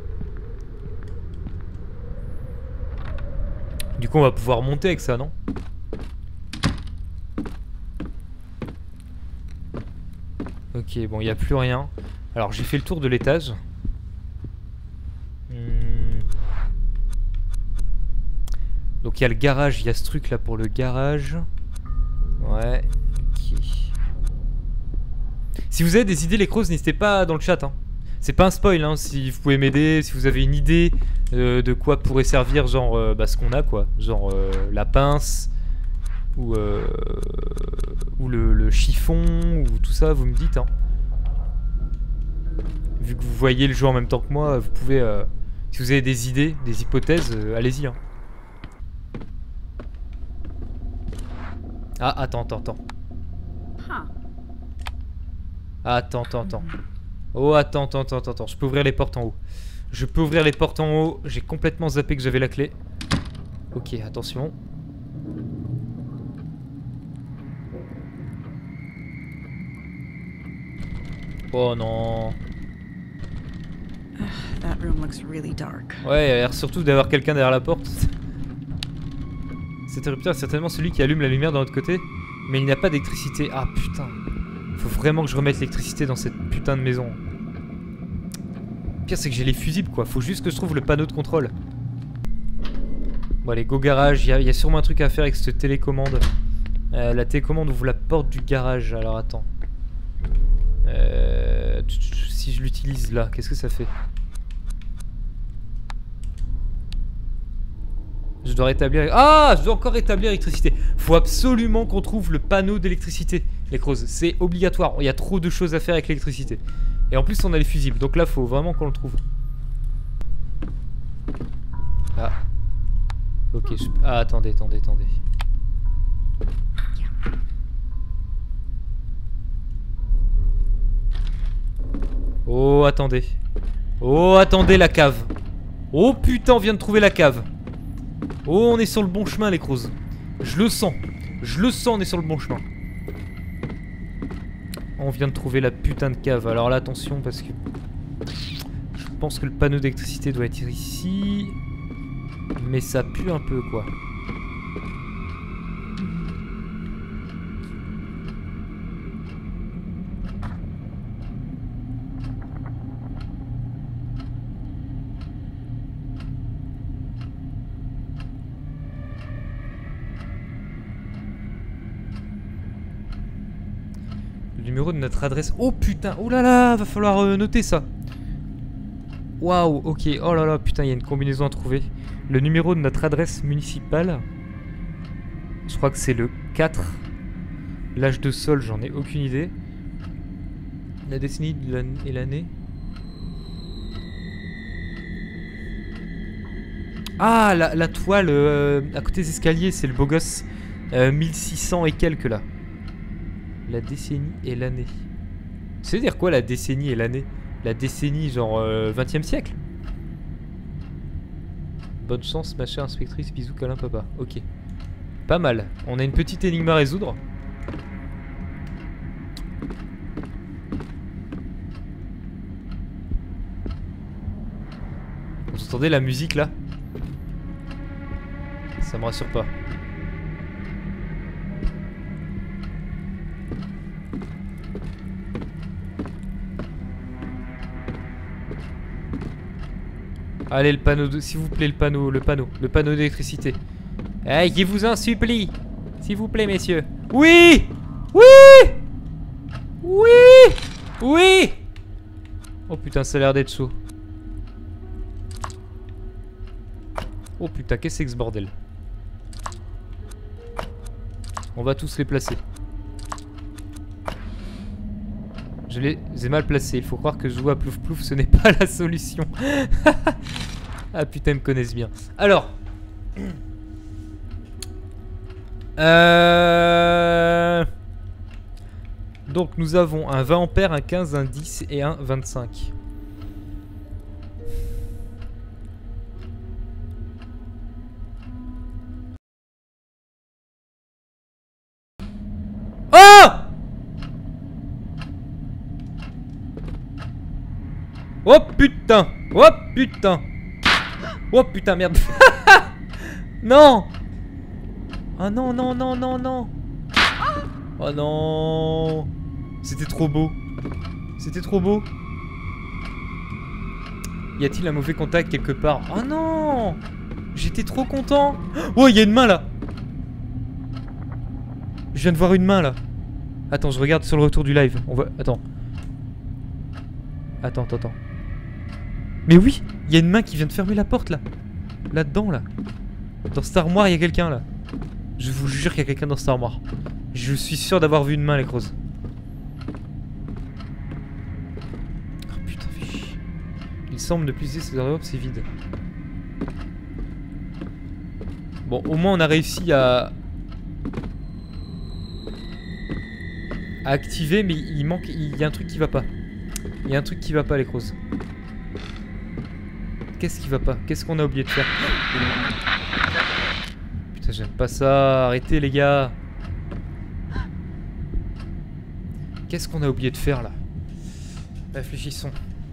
Du coup, on va pouvoir monter avec ça, non? Ok, bon, il n'y a plus rien. Alors, j'ai fait le tour de l'étage. Hmm. Donc, il y a le garage. Il y a ce truc là pour le garage. Ouais. Ok. Si vous avez des idées, les crozes, n'hésitez pas dans le chat. Hein. C'est pas un spoil, hein, si vous pouvez m'aider. Si vous avez une idée euh, de quoi pourrait servir, genre euh, bah, ce qu'on a, quoi. Genre euh, la pince. Ou, euh, ou le, le chiffon, ou tout ça, vous me dites. Hein. Vu que vous voyez le jeu en même temps que moi, vous pouvez, euh, si vous avez des idées, des hypothèses, euh, allez-y. Hein. Ah, attends, attends, attends. Ah, attends, attends, attends. Oh, attends, attends, attends, attends. Je peux ouvrir les portes en haut. Je peux ouvrir les portes en haut. J'ai complètement zappé que j'avais la clé. Ok, attention. Oh non. That room looks really dark. Ouais, il a l'air surtout d'avoir quelqu'un derrière la porte. Cet interrupteur est certainement celui qui allume la lumière de l'autre côté, mais il n'y a pas d'électricité. Ah putain. Faut vraiment que je remette l'électricité dans cette putain de maison. Le pire c'est que j'ai les fusibles quoi. Faut juste que je trouve le panneau de contrôle. Bon allez, go garage. Il y, y a sûrement un truc à faire avec cette télécommande. Euh, la télécommande ouvre la porte du garage. Alors attends. Euh, si je l'utilise là, qu'est-ce que ça fait? Je dois rétablir... Ah, je dois encore rétablir l'électricité. Faut absolument qu'on trouve le panneau d'électricité, les crozes. C'est obligatoire. Il y a trop de choses à faire avec l'électricité. Et en plus, on a les fusibles. Donc là, faut vraiment qu'on le trouve. Ah. Ok. Je... Ah, attendez, attendez, attendez. Oh, attendez. Oh, attendez, la cave. Oh, putain, on vient de trouver la cave. Oh, on est sur le bon chemin, les crozes. Je le sens. Je le sens, on est sur le bon chemin. On vient de trouver la putain de cave. Alors là, attention, parce que... Je pense que le panneau d'électricité doit être ici. Mais ça pue un peu, quoi. Le numéro de notre adresse. Oh putain, oh là là, va falloir euh, noter ça. Waouh, ok, oh là là, putain, il y a une combinaison à trouver. Le numéro de notre adresse municipale. Je crois que c'est le quatre. L'âge de sol, j'en ai aucune idée. La décennie et l'année. Ah, la, la toile euh, à côté des escaliers, c'est le beau gosse. Euh, mille six cents et quelques là. La décennie et l'année. Ça veut dire quoi la décennie et l'année? La décennie genre euh, vingtième siècle? Bonne chance ma chère inspectrice, bisous câlin papa. Ok. Pas mal. On a une petite énigme à résoudre. Vous entendez la musique là? Ça me rassure pas. Allez, le panneau, de... s'il vous plaît, le panneau, le panneau, le panneau d'électricité. Eh, je vous en supplie. S'il vous plaît, messieurs. Oui! Oui! Oui! Oui! Oh putain, ça a l'air d'être chaud. Oh putain, qu'est-ce que c'est que ce bordel? On va tous les placer. Je les ai mal placés. Il faut croire que jouer à plouf plouf, ce n'est pas la solution. Ah putain, ils me connaissent bien. Alors. Euh... Donc nous avons un vingt ampères, un quinze, un dix et un vingt-cinq. Oh! Oh putain! Oh putain! Oh putain, merde! Non! Oh non, non, non, non, non! Oh non! C'était trop beau! C'était trop beau! Y a-t-il un mauvais contact quelque part? Oh non! J'étais trop content! Oh, il y a une main là! Je viens de voir une main là! Attends, je regarde sur le retour du live. On va... Attends. Attends, attends, attends. Mais oui! Il y a une main qui vient de fermer la porte là! Là-dedans là! Dans cette armoire, il y a quelqu'un là! Je vous jure qu'il y a quelqu'un dans cette armoire. Je suis sûr d'avoir vu une main, les crozes. Oh putain, fais chier. Il semble ne plus utiliser ses enveloppes, c'est vide. Bon, au moins on a réussi à... à activer, mais il manque... Il y a un truc qui va pas. Il y a un truc qui va pas, les crozes. Qu'est-ce qui va pas? Qu'est-ce qu'on a oublié de faire? Putain, j'aime pas ça. Arrêtez, les gars. Qu'est-ce qu'on a oublié de faire, là? Réfléchissons.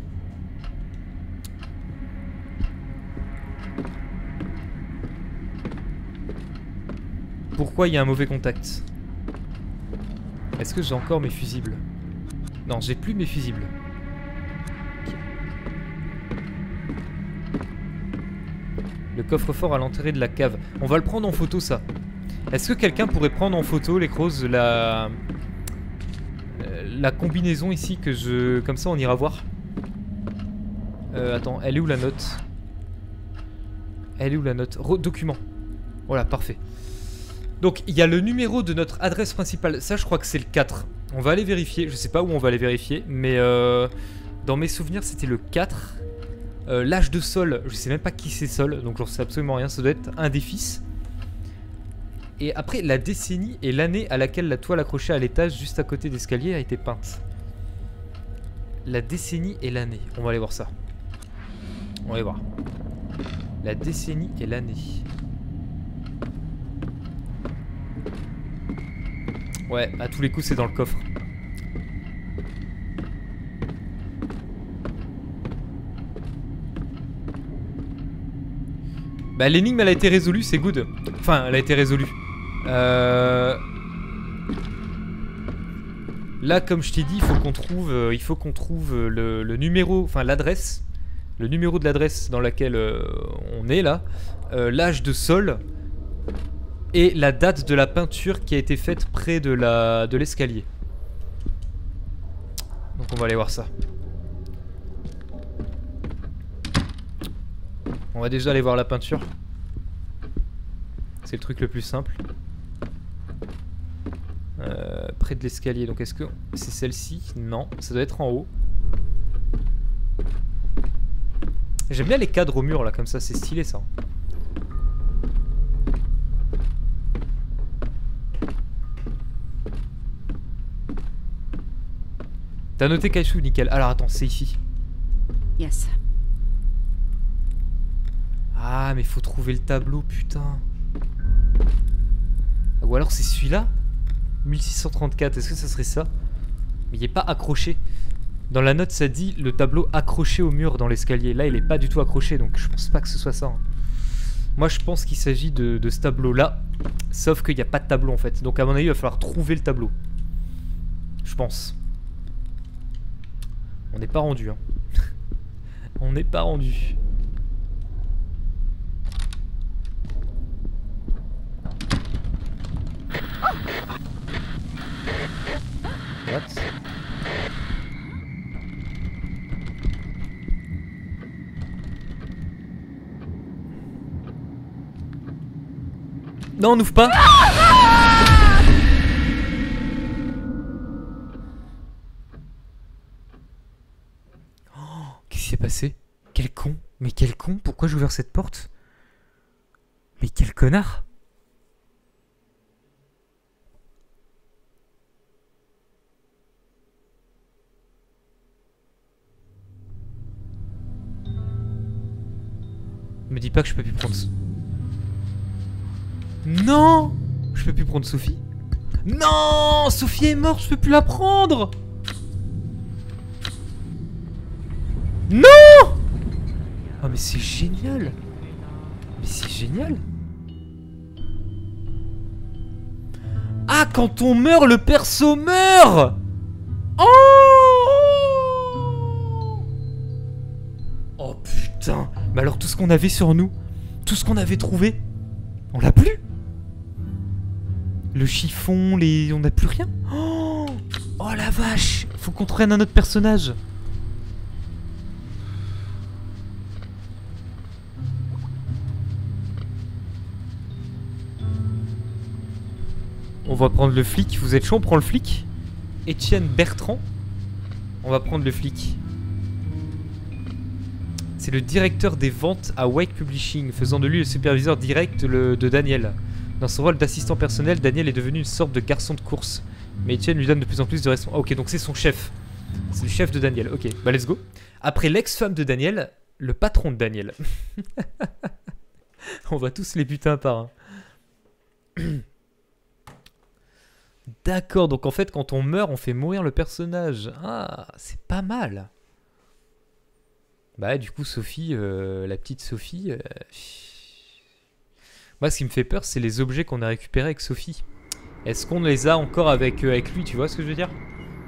Pourquoi il y a un mauvais contact? Est-ce que j'ai encore mes fusibles? Non, j'ai plus mes fusibles. Le coffre-fort à l'entrée de la cave. On va le prendre en photo, ça. Est-ce que quelqu'un pourrait prendre en photo, les crozes, la... la combinaison ici que je... Comme ça, on ira voir. Euh, attends, elle est où la note? Elle est où la note? Re document. Voilà, parfait. Donc, il y a le numéro de notre adresse principale. Ça, je crois que c'est le quatre. On va aller vérifier. Je sais pas où on va aller vérifier. Mais euh, dans mes souvenirs, c'était le quatre. Euh, L'âge de Sol, je sais même pas qui c'est Sol. Donc, j'en sais absolument rien. Ça doit être un des fils. Et après, la décennie et l'année à laquelle la toile accrochée à l'étage juste à côté d'escalier a été peinte. La décennie et l'année. On va aller voir ça. On va aller voir. La décennie et l'année. Ouais, à tous les coups, c'est dans le coffre. Bah, l'énigme, elle a été résolue, c'est good. Enfin, elle a été résolue. Euh... Là, comme je t'ai dit, il faut qu'on trouve, euh, il faut qu'on trouve le, le numéro, enfin l'adresse, le numéro de l'adresse dans laquelle euh, on est là, euh, l'âge de Sol et la date de la peinture qui a été faite près de la de l'escalier. Donc on va aller voir ça. On va déjà aller voir la peinture. C'est le truc le plus simple. Euh, près de l'escalier. Donc est-ce que c'est celle-ci? Non, ça doit être en haut. J'aime bien les cadres au mur là comme ça, c'est stylé ça. T'as noté Kaishu, nickel. Alors attends, c'est ici. Yes. Ah mais faut trouver le tableau, putain. Ou alors c'est celui-là, mille six cent trente-quatre, est-ce que ça serait ça? Mais il n'est pas accroché. Dans la note ça dit le tableau accroché au mur dans l'escalier. Là il est pas du tout accroché, donc je pense pas que ce soit ça. hein. Moi je pense qu'il s'agit de, de ce tableau là. Sauf qu'il n'y a pas de tableau en fait. Donc à mon avis il va falloir trouver le tableau. Je pense. On n'est pas rendu hein. On n'est pas rendu. Non, on n'ouvre pas. Oh, qu'est-ce qui s'est passé? Quel con. Mais quel con. Pourquoi j'ai ouvert cette porte? Mais quel connard. Me dis pas que je peux plus prendre... Non! Je peux plus prendre Sophie. Non! Sophie est morte, je peux plus la prendre! Non! Oh mais c'est génial! Mais c'est génial! Ah, quand on meurt, le perso meurt! Oh! Oh putain! Mais alors tout ce qu'on avait sur nous, tout ce qu'on avait trouvé, on l'a plus? Le chiffon, les... on n'a plus rien? Oh, oh la vache! Faut qu'on traîne un autre personnage. On va prendre le flic. Vous êtes chaud, on prend le flic? Étienne Bertrand. On va prendre le flic. C'est le directeur des ventes à Wake Publishing, faisant de lui le superviseur direct le, de Daniel. Dans son rôle d'assistant personnel, Daniel est devenu une sorte de garçon de course. Mais Étienne lui donne de plus en plus de responsabilités. Ok, donc c'est son chef. C'est le chef de Daniel. Ok, bah let's go. Après l'ex-femme de Daniel, le patron de Daniel. On va tous les buter un par un. D'accord, donc en fait quand on meurt, on fait mourir le personnage. Ah, c'est pas mal. Bah du coup Sophie, euh, la petite Sophie... Euh... Moi ce qui me fait peur c'est les objets qu'on a récupérés avec Sophie. Est-ce qu'on les a encore avec, euh, avec lui, tu vois ce que je veux dire?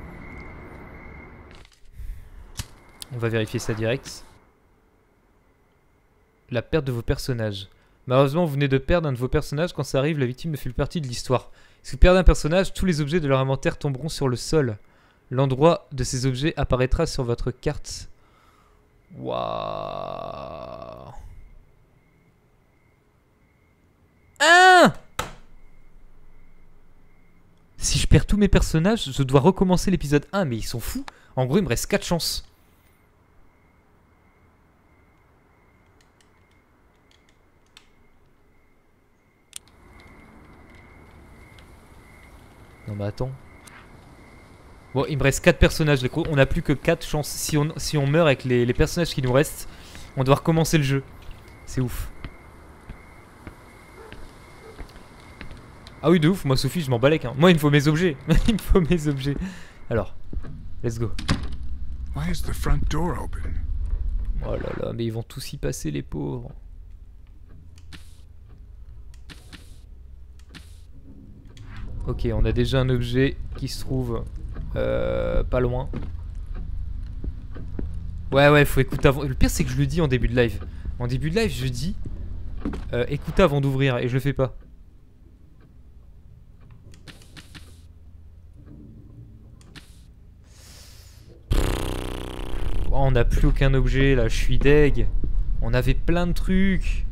On va vérifier ça direct. La perte de vos personnages. Malheureusement vous venez de perdre un de vos personnages. Quand ça arrive, la victime ne fait plus partie de l'histoire. Si vous perdez un personnage, tous les objets de leur inventaire tomberont sur le sol. L'endroit de ces objets apparaîtra sur votre carte. Waouh. Hein? Si je perds tous mes personnages, je dois recommencer l'épisode un. Mais ils sont fous. En gros, il me reste quatre chances. Non mais attends. Bon, il me reste quatre personnages. On n'a plus que quatre chances. Si on, si on meurt avec les, les personnages qui nous restent, on doit recommencer le jeu. C'est ouf. Ah oui, de ouf. Moi, Sophie, je m'en balèque. Hein. Moi, il me faut mes objets. Il me faut mes objets. Alors, let's go. Why is the front door open? Oh là là, mais ils vont tous y passer, les pauvres. Ok, on a déjà un objet qui se trouve euh, pas loin. Ouais, ouais, faut écouter avant. Le pire, c'est que je le dis en début de live. En début de live, je dis euh, écoutez avant d'ouvrir et je le fais pas. Oh, on n'a plus aucun objet là, je suis deg. On avait plein de trucs.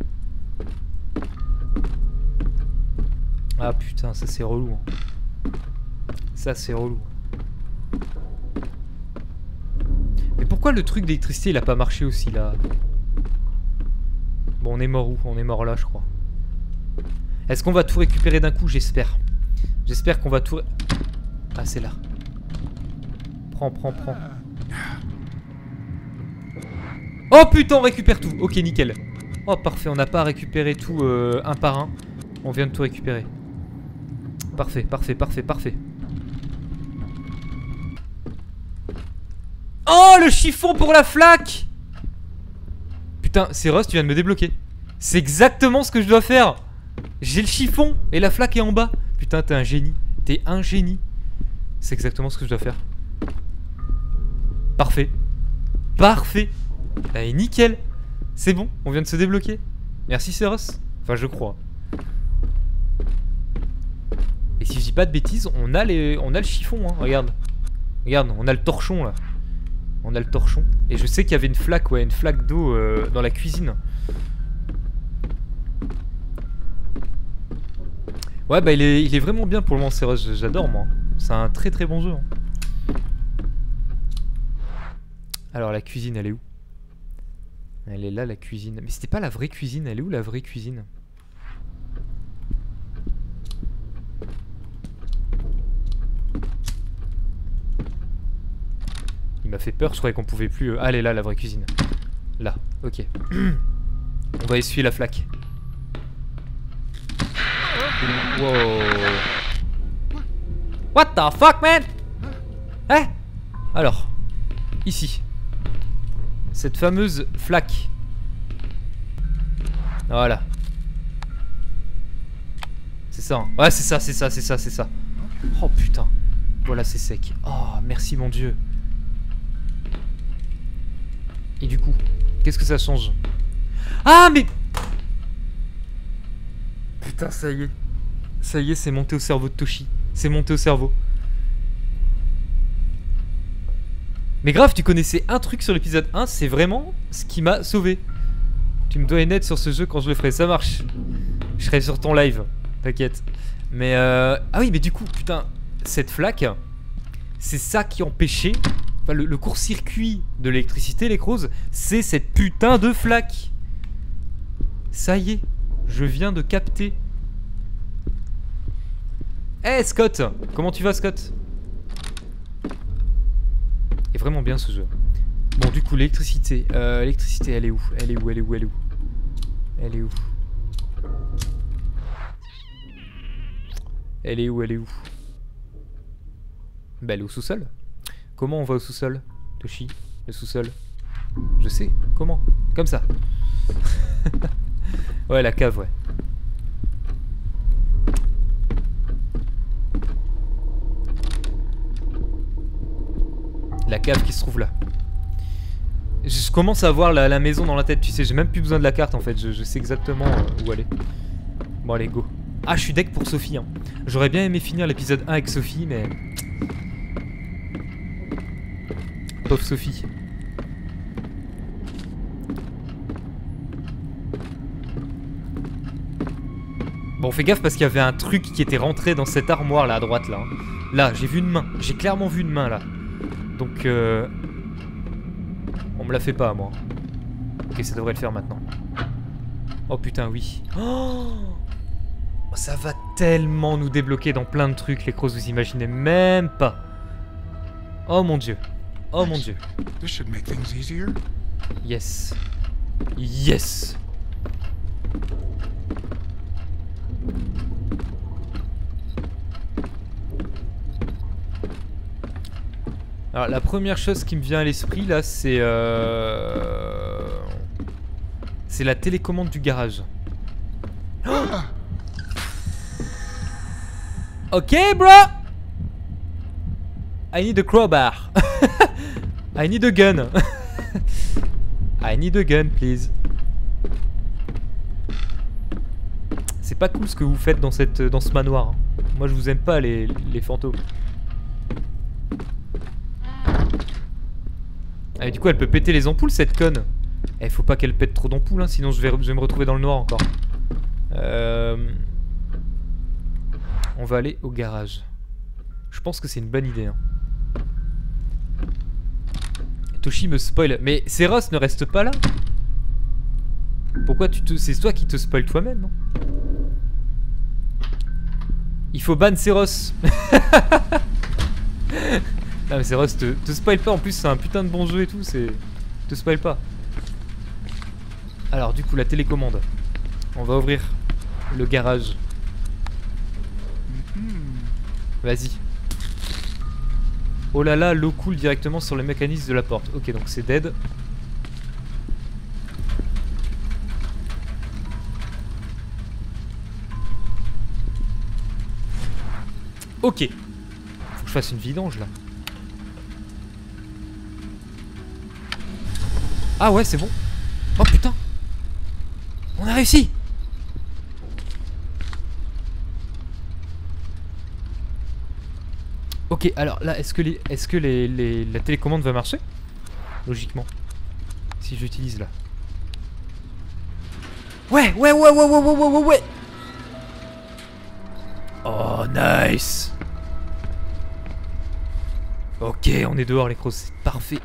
Ah putain, ça c'est relou. Hein. Ça c'est relou. Mais pourquoi le truc d'électricité il a pas marché aussi là? Bon, on est mort où? On est mort là, je crois. Est-ce qu'on va tout récupérer d'un coup? J'espère. J'espère qu'on va tout... Ah, c'est là. Prends, prends, prends. Oh putain, on récupère tout. Ok, nickel. Oh, parfait, on n'a pas récupéré tout euh, un par un. On vient de tout récupérer. Parfait, parfait, parfait, parfait. Oh, le chiffon pour la flaque! Putain, c'est Rust, tu viens de me débloquer. C'est exactement ce que je dois faire. J'ai le chiffon et la flaque est en bas. Putain, t'es un génie. T'es un génie. C'est exactement ce que je dois faire. Parfait. Parfait. Allez, nickel. C'est bon, on vient de se débloquer. Merci, Ceros. Enfin, je crois. Et si je dis pas de bêtises, on a, les... on a le chiffon, hein. Regarde. Regarde, on a le torchon, là. On a le torchon. Et je sais qu'il y avait une flaque, ouais, une flaque d'eau euh, dans la cuisine. Ouais, bah il est, il est vraiment bien pour le moment, Seros, j'adore moi. C'est un très très bon jeu. Hein. Alors la cuisine, elle est où? Elle est là, la cuisine. Mais c'était pas la vraie cuisine, elle est où la vraie cuisine? Il m'a fait peur, je croyais qu'on pouvait plus... Ah, elle est là, la vraie cuisine. Là, ok. On va essuyer la flaque. Wow. What the fuck, man? Hein? Alors, ici. Cette fameuse flaque. Voilà. C'est ça, hein. Ouais, c'est ça, c'est ça, c'est ça, c'est ça. Oh putain. Voilà, c'est sec. Oh, merci mon dieu. Et du coup, qu'est-ce que ça change? Ah, mais... Putain, ça y est. Ça y est, c'est monté au cerveau de Toshi. C'est monté au cerveau. Mais grave, tu connaissais un truc sur l'épisode un, c'est vraiment ce qui m'a sauvé. Tu me dois une aide sur ce jeu quand je le ferai, ça marche. Je serai sur ton live, t'inquiète. Mais euh... Ah oui, mais du coup, putain, cette flaque, c'est ça qui empêchait... Enfin, le, le court-circuit de l'électricité, les crozes, c'est cette putain de flaque. Ça y est, je viens de capter. Eh hey, Scott, comment tu vas Scott? Il est vraiment bien ce jeu. Bon du coup l'électricité, euh, l'électricité elle est où? Elle est où? Elle est où? Elle est où? Elle est où? Elle est où? Elle est où? Bah elle est au sous-sol. Comment on va au sous-sol? Toshi, le sous-sol. Je sais, comment? Comme ça. Ouais la cave ouais. La cave qui se trouve là. Je commence à voir la, la maison dans la tête, tu sais, j'ai même plus besoin de la carte en fait, je, je sais exactement euh, où aller. Bon allez, go. Ah, je suis deck pour Sophie, hein. J'aurais bien aimé finir l'épisode un avec Sophie, mais... Pauvre Sophie. Bon, fais gaffe parce qu'il y avait un truc qui était rentré dans cette armoire là à droite là. Hein. Là, j'ai vu une main, j'ai clairement vu une main là. Donc, euh... on me la fait pas, moi. Ok, ça devrait le faire maintenant. Oh putain, oui. Oh, ça va tellement nous débloquer dans plein de trucs, les crozes, vous imaginez même pas. Oh mon dieu. Oh mon dieu. Yes. Yes. Alors la première chose qui me vient à l'esprit là c'est euh... c'est la télécommande du garage. Oh ok bro. I need a crowbar. I need a gun. I need a gun please. C'est pas cool ce que vous faites dans, cette, dans ce manoir. Hein. Moi je vous aime pas les, les fantômes. Ah, du coup elle peut péter les ampoules cette conne. Eh faut pas qu'elle pète trop d'ampoules hein, sinon je vais, je vais me retrouver dans le noir encore. Euh... On va aller au garage. Je pense que c'est une bonne idée hein. Toshi me spoil. Mais Seros ne reste pas là. Pourquoi tu te... C'est toi qui te spoil toi-même non? Il faut ban Seros. Non mais Seros, te, te spoil pas, en plus c'est un putain de bon jeu et tout, c'est... Te spoil pas. Alors du coup la télécommande. On va ouvrir le garage. Vas-y. Oh là là, l'eau coule directement sur le mécanisme de la porte. Ok donc c'est dead. Ok. Faut que je fasse une vidange là. Ah ouais c'est bon. Oh putain. On a réussi. Ok alors là est-ce que, les, est-ce que les, les, la télécommande va marcher? Logiquement. Si j'utilise là. Ouais ouais ouais ouais ouais ouais ouais ouais. Oh nice. Ok, on est dehors les crocs, c'est parfait.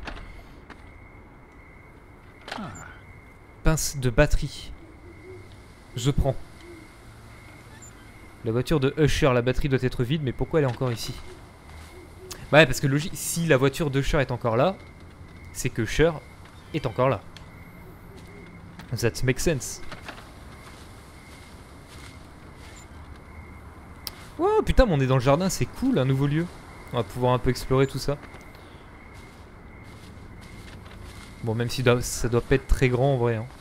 Pince de batterie. Je prends. La voiture de Usher, la batterie doit être vide, mais pourquoi elle est encore ici? Ouais, parce que logique, si la voiture d'Usher est encore là, c'est que Usher est encore là. That makes sense. Oh putain, mais on est dans le jardin, c'est cool, un nouveau lieu. On va pouvoir un peu explorer tout ça. Bon, même si ça doit pas être très grand en vrai. Hein.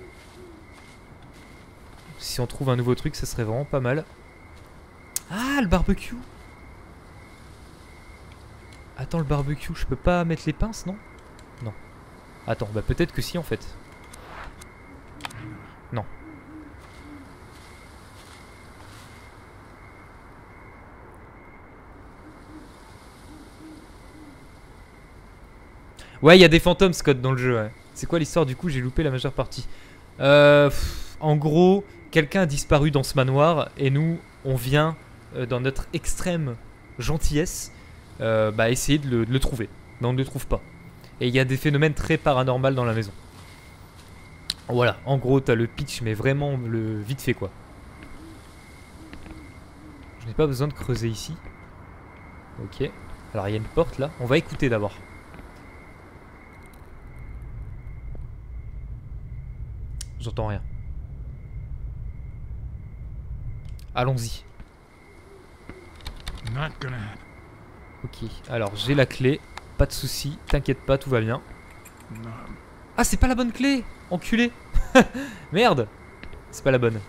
Si on trouve un nouveau truc, ça serait vraiment pas mal. Ah, le barbecue. Attends, le barbecue, je peux pas mettre les pinces, non? Non. Attends, bah peut-être que si en fait. Non. Ouais, il y a des fantômes, Scott, dans le jeu. Ouais. C'est quoi l'histoire du coup? J'ai loupé la majeure partie. Euh, pff, en gros, quelqu'un a disparu dans ce manoir et nous, on vient, euh, dans notre extrême gentillesse, euh, bah, essayer de le, de le trouver. Mais on ne le trouve pas. Et il y a des phénomènes très paranormaux dans la maison. Voilà, en gros, t'as le pitch, mais vraiment le vite fait quoi. Je n'ai pas besoin de creuser ici. Ok. Alors il y a une porte là. On va écouter d'abord. J'entends rien. Allons-y. Ok, alors j'ai la clé. Pas de soucis, t'inquiète pas, tout va bien. Ah, c'est pas la bonne clé! Enculé! Merde! C'est pas la bonne.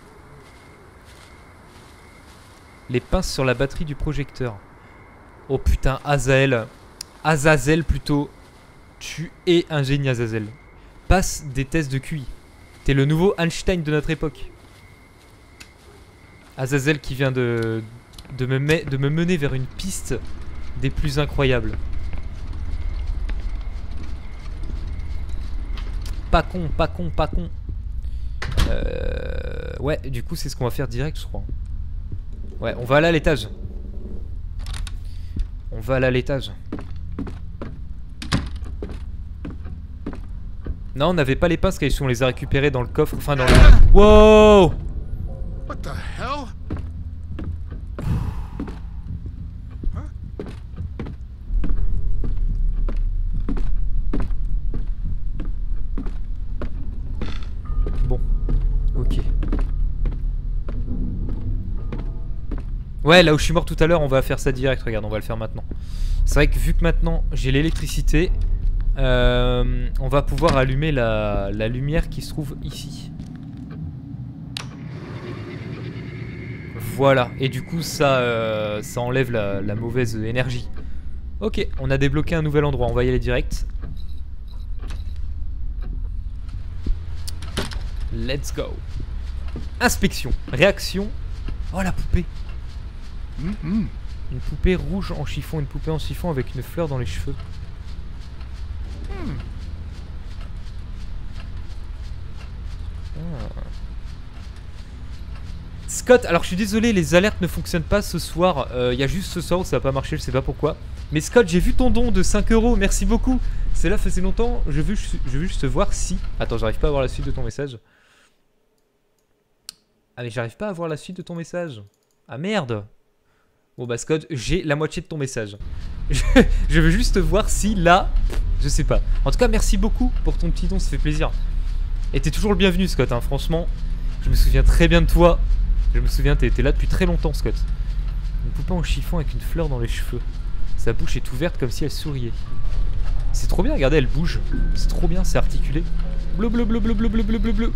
Les pinces sur la batterie du projecteur. Oh putain, Azazel. Azazel plutôt. Tu es un génie, Azazel. Passe des tests de Q I. T'es le nouveau Einstein de notre époque. Azazel qui vient de, de, me, me, de me mener vers une piste des plus incroyables. Pas con, pas con, pas con. Euh, ouais, du coup, c'est ce qu'on va faire direct, je crois. Ouais, on va aller à l'étage. On va aller à l'étage. Non, on n'avait pas les pinces quand on les a récupérées dans le coffre. Enfin, dans le... Wow! What the hell? Bon, ok. Ouais, là où je suis mort tout à l'heure, on va faire ça direct. Regarde, on va le faire maintenant. C'est vrai que vu que maintenant j'ai l'électricité, euh, on va pouvoir allumer la, la lumière qui se trouve ici. Voilà, et du coup ça, euh, ça enlève la, la mauvaise énergie. Ok, on a débloqué un nouvel endroit, on va y aller direct. Let's go. Inspection, réaction. Oh la poupée. Mm-hmm. Une poupée rouge en chiffon, une poupée en chiffon avec une fleur dans les cheveux. Hmm. Ah. Scott, alors je suis désolé, les alertes ne fonctionnent pas ce soir. Il euh, y a juste ce soir où ça va pas marcher, je sais pas pourquoi. Mais Scott, j'ai vu ton don de cinq euros, merci beaucoup. C'est là, faisait longtemps. Je veux, je veux juste voir si... Attends, j'arrive pas à voir la suite de ton message. Ah mais j'arrive pas à voir la suite de ton message. Ah merde. Bon bah Scott, j'ai la moitié de ton message. Je, je veux juste voir si là... Je sais pas. En tout cas, merci beaucoup pour ton petit don, ça fait plaisir. Et t'es toujours le bienvenu Scott, hein. Franchement, je me souviens très bien de toi. Je me souviens, t'es là depuis très longtemps Scott. Une poupée en chiffon avec une fleur dans les cheveux. Sa bouche est ouverte comme si elle souriait. C'est trop bien, regardez, elle bouge. C'est trop bien, c'est articulé. Bleu, bleu, bleu, bleu, bleu, bleu, bleu, bleu, bleu.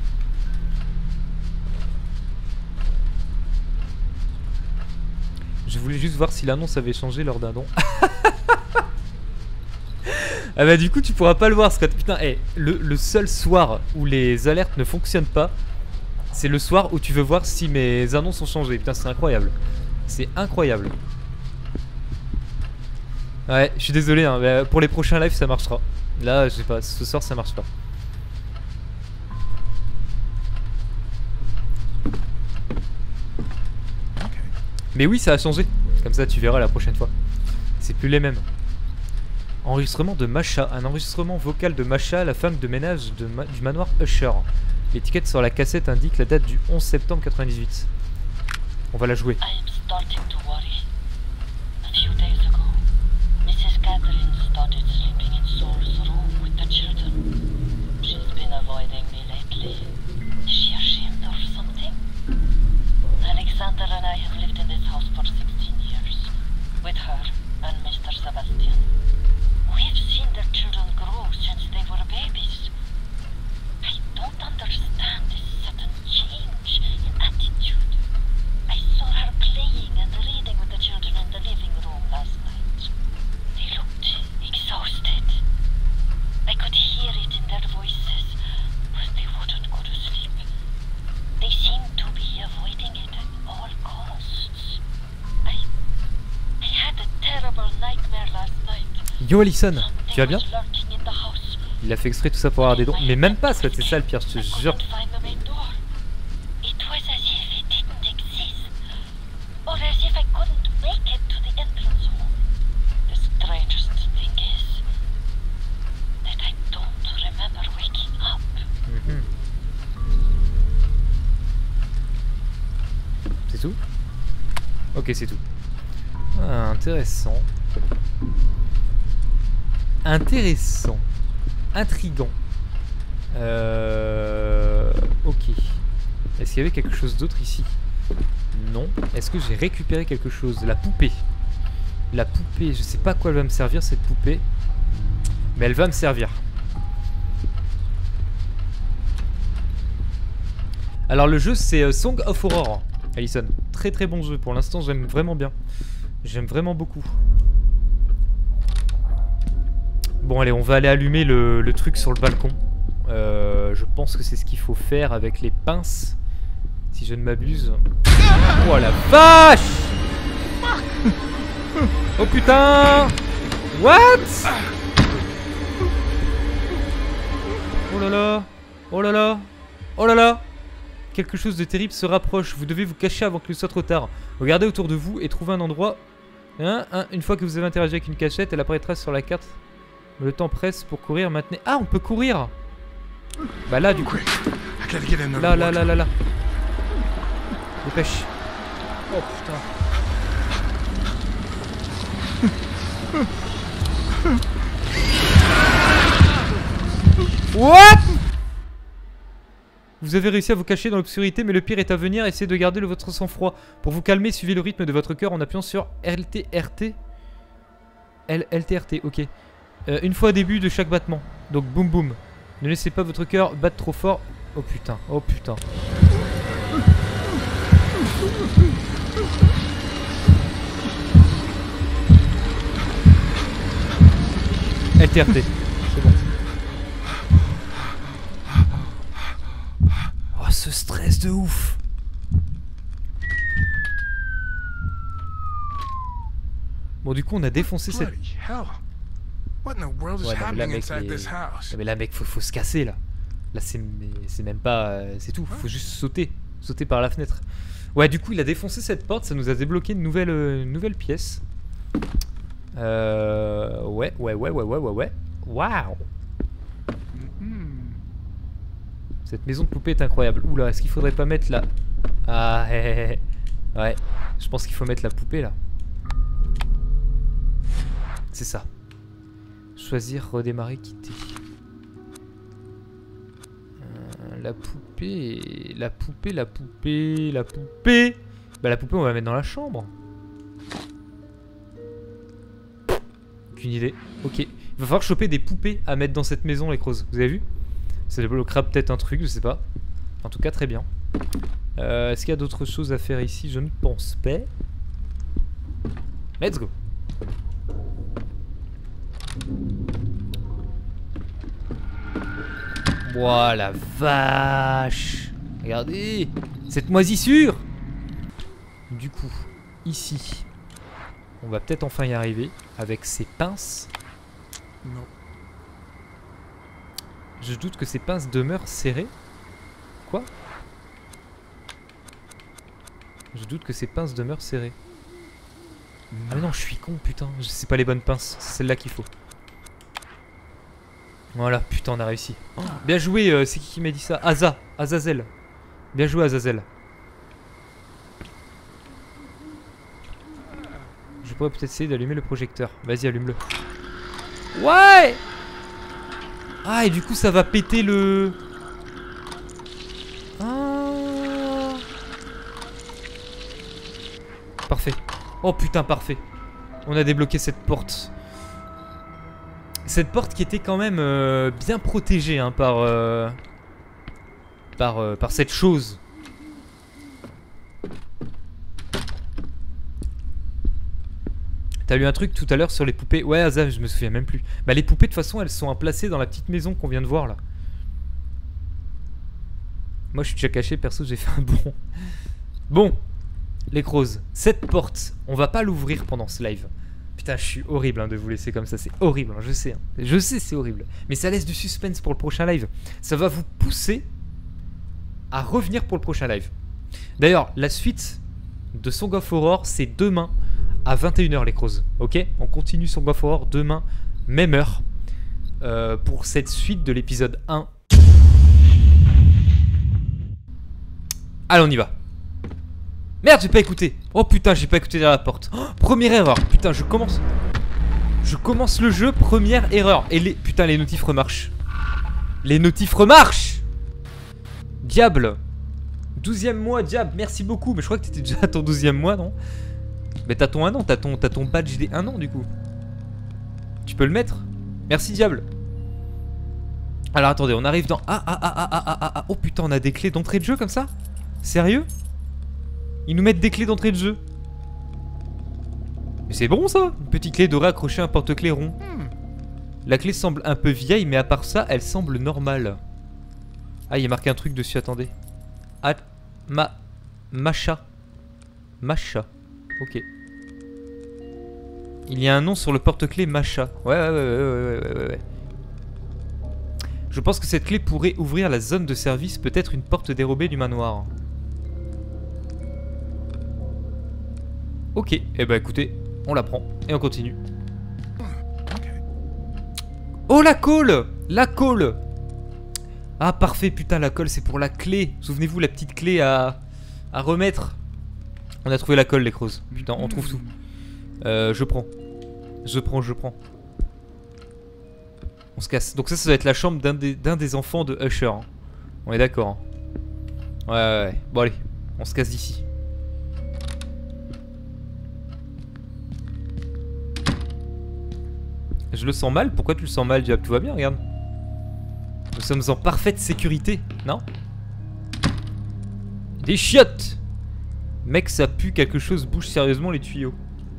Je voulais juste voir si l'annonce avait changé lors d'un don. Ah bah du coup tu pourras pas le voir Scott. Putain, hey, le, le seul soir où les alertes ne fonctionnent pas, c'est le soir où tu veux voir si mes annonces ont changé. Putain, c'est incroyable. C'est incroyable. Ouais, je suis désolé, hein, mais pour les prochains lives ça marchera. Là, je sais pas, ce soir ça marche pas. Mais oui, ça a changé. Comme ça, tu verras la prochaine fois. C'est plus les mêmes. Enregistrement de Masha. Un enregistrement vocal de Masha, la femme de ménage de ma du manoir Usher. L'étiquette sur la cassette indique la date du onze septembre quatre-vingt-dix-huit. On va la jouer. I am starting to worry. A few days ago, Missus Catherine started sleeping in Saul's room with the children. She's been avoiding me lately. Is she ashamed or something? Alexander and I have lived in this house for sixteen years, with her and Mister Sebastian. We've seen their children grow since they were babies. I don't understand this sudden change in attitude. I saw her playing and reading with the children in the living room last night. They looked exhausted. I could hear it in their voices, but they wouldn't go to sleep. They seemed to be avoiding it at all costs. I... I had a terrible nightmare last night. Yo Alison, tu vas bien? Something was lurking in the house. Il a fait exprès tout ça pour avoir des dons. Mais même pas, ça, c'est ça le pire, je te I jure. couldn't find the main door. It was as if it didn't exist, or as if I couldn't make it to the entrance hall. The strangest thing is that I don't remember waking up. Mhm. C'est tout? Ok, c'est tout. Ah, intéressant. Intéressant. Intriguant. Euh... Ok. Est-ce qu'il y avait quelque chose d'autre ici? Non. Est-ce que j'ai récupéré quelque chose? La poupée. La poupée, je sais pas à quoi elle va me servir cette poupée. Mais elle va me servir. Alors le jeu c'est euh, Song of Aurora, Alison. Très très bon jeu. Pour l'instant j'aime vraiment bien. J'aime vraiment beaucoup. Bon allez, on va aller allumer le, le truc sur le balcon. Euh, je pense que c'est ce qu'il faut faire avec les pinces. Si je ne m'abuse. Oh la vache! Oh putain! What? Oh là là! Oh là là! Oh là là! Quelque chose de terrible se rapproche. Vous devez vous cacher avant que ce soit trop tard. Regardez autour de vous et trouvez un endroit. Hein, hein, une fois que vous avez interagi avec une cachette, elle apparaîtra sur la carte. Le temps presse pour courir. Maintenez. Ah, on peut courir! Bah là, du coup. Là, là, là, là, là. Dépêche. Oh putain. What? Vous avez réussi à vous cacher dans l'obscurité, mais le pire est à venir. Essayez de garder le, votre sang-froid. Pour vous calmer, suivez le rythme de votre cœur en appuyant sur L T R T. L T R T, ok. Euh, une fois au début de chaque battement. Donc boum boum. Ne laissez pas votre cœur battre trop fort. Oh putain, oh putain. L T R T, c'est bon. Oh ce stress de ouf. Bon du coup on a défoncé cette... What in the world is Ouais, non, mais là, happening mec, inside les- this house? Non, mais là mec faut, faut se casser là. Là c'est c'est même pas... euh, c'est tout, faut juste sauter. Sauter par la fenêtre. Ouais du coup il a défoncé cette porte, ça nous a débloqué une nouvelle, euh, une nouvelle pièce. Euh... Ouais, ouais, ouais, ouais, ouais, ouais, ouais. Waouh. Cette maison de poupée est incroyable. Oula, est-ce qu'il faudrait pas mettre la... Ah, hé, hé, hé. Ouais, je pense qu'il faut mettre la poupée là. C'est ça. Choisir, redémarrer, quitter. Euh, la poupée... La poupée, la poupée, la poupée... Bah la poupée on va la mettre dans la chambre. Aucune idée. Ok. Il va falloir choper des poupées à mettre dans cette maison les crozes. Vous avez vu? Ça débloquera peut-être un truc, je sais pas. En tout cas très bien. Euh, Est-ce qu'il y a d'autres choses à faire ici? Je ne pense pas. Let's go. Ouah la vache. Regardez cette moisissure. Du coup, ici, on va peut-être enfin y arriver avec ces pinces. Non. Je doute que ces pinces demeurent serrées. Quoi? Je doute que ces pinces demeurent serrées. Ah mais non, je suis con, putain. C'est pas les bonnes pinces. C'est celle-là qu'il faut. Voilà, putain, on a réussi. Oh, bien joué, euh, c'est qui qui m'a dit ça? Aza, Azazel. Bien joué, Azazel. Je pourrais peut-être essayer d'allumer le projecteur. Vas-y, allume-le. Ouais! Ah, et du coup, ça va péter le... Ah. Parfait. Oh putain, parfait. On a débloqué cette porte. Cette porte qui était quand même euh, bien protégée hein, par, euh, par, euh, par cette chose. T'as lu un truc tout à l'heure sur les poupées? Ouais, Azam, je me souviens même plus. Bah les poupées de toute façon elles sont placées dans la petite maison qu'on vient de voir là. Moi je suis déjà caché, perso j'ai fait un bon. Bon, les crozes, cette porte, on va pas l'ouvrir pendant ce live. Putain, je suis horrible hein, de vous laisser comme ça, c'est horrible, hein, je sais. Hein. Je sais, c'est horrible. Mais ça laisse du suspense pour le prochain live. Ça va vous pousser à revenir pour le prochain live. D'ailleurs, la suite de Song of Horror, c'est demain à vingt et une heures les crozes. Ok? On continue Song of Horror demain, même heure, euh, pour cette suite de l'épisode un. Allez, on y va. Merde, j'ai pas écouté. Oh putain, j'ai pas écouté derrière la porte. Oh, première erreur. Putain, je commence. Je commence le jeu, première erreur. Et les... Putain, les notifs remarchent. Les notifs remarchent. Diable. douzième mois, diable. Merci beaucoup. Mais je crois que t'étais déjà à ton douzième mois, non? Mais t'as ton un an. T'as ton, t'as ton badge des un an, du coup. Tu peux le mettre? Merci, diable. Alors, attendez, on arrive dans... Ah, ah, ah, ah, ah, ah, ah. Oh putain, on a des clés d'entrée de jeu comme ça? Sérieux? Ils nous mettent des clés d'entrée de jeu. Mais c'est bon ça. Une petite clé dorée accrochée à un porte-clés rond. La clé semble un peu vieille, mais à part ça, elle semble normale. Ah, il y a marqué un truc dessus, attendez. Ah, ma... Macha. Macha. Ok. Il y a un nom sur le porte-clés Macha. Ouais, ouais, ouais, ouais, ouais, ouais, ouais. Je pense que cette clé pourrait ouvrir la zone de service, peut-être une porte dérobée du manoir. Ok, et eh bah écoutez, on la prend et on continue. Oh la colle! La colle! Ah parfait, putain la colle c'est pour la clé. Souvenez-vous la petite clé à, à remettre. On a trouvé la colle les crozes. Putain, on trouve tout. Euh, je prends. Je prends, je prends. On se casse. Donc ça, ça doit être la chambre d'un des, d'un des enfants de Usher. Hein. On est d'accord. Hein. Ouais, ouais, ouais. Bon allez, on se casse d'ici. Je le sens mal, pourquoi tu le sens mal, diable? Tout va bien, regarde. Nous sommes en parfaite sécurité, non? Des chiottes! Mec, ça pue, quelque chose bouge sérieusement les tuyaux.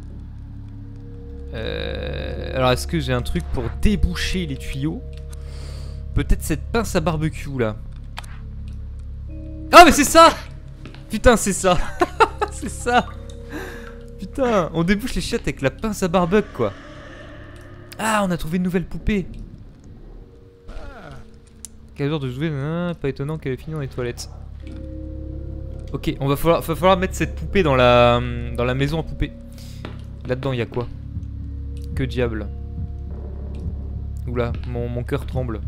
Euh... Alors, est-ce que j'ai un truc pour déboucher les tuyaux? Peut-être cette pince à barbecue, là. Ah, mais c'est ça! Putain, c'est ça! C'est ça! Putain, on débouche les chiottes avec la pince à barbecue, quoi. Ah, on a trouvé une nouvelle poupée. quinze heures de jouer, hein, pas étonnant qu'elle ait fini dans les toilettes. Ok, on va falloir, va falloir mettre cette poupée dans la, dans la maison à poupée. Là-dedans, il y a quoi? Que diable. Oula, mon, mon cœur tremble.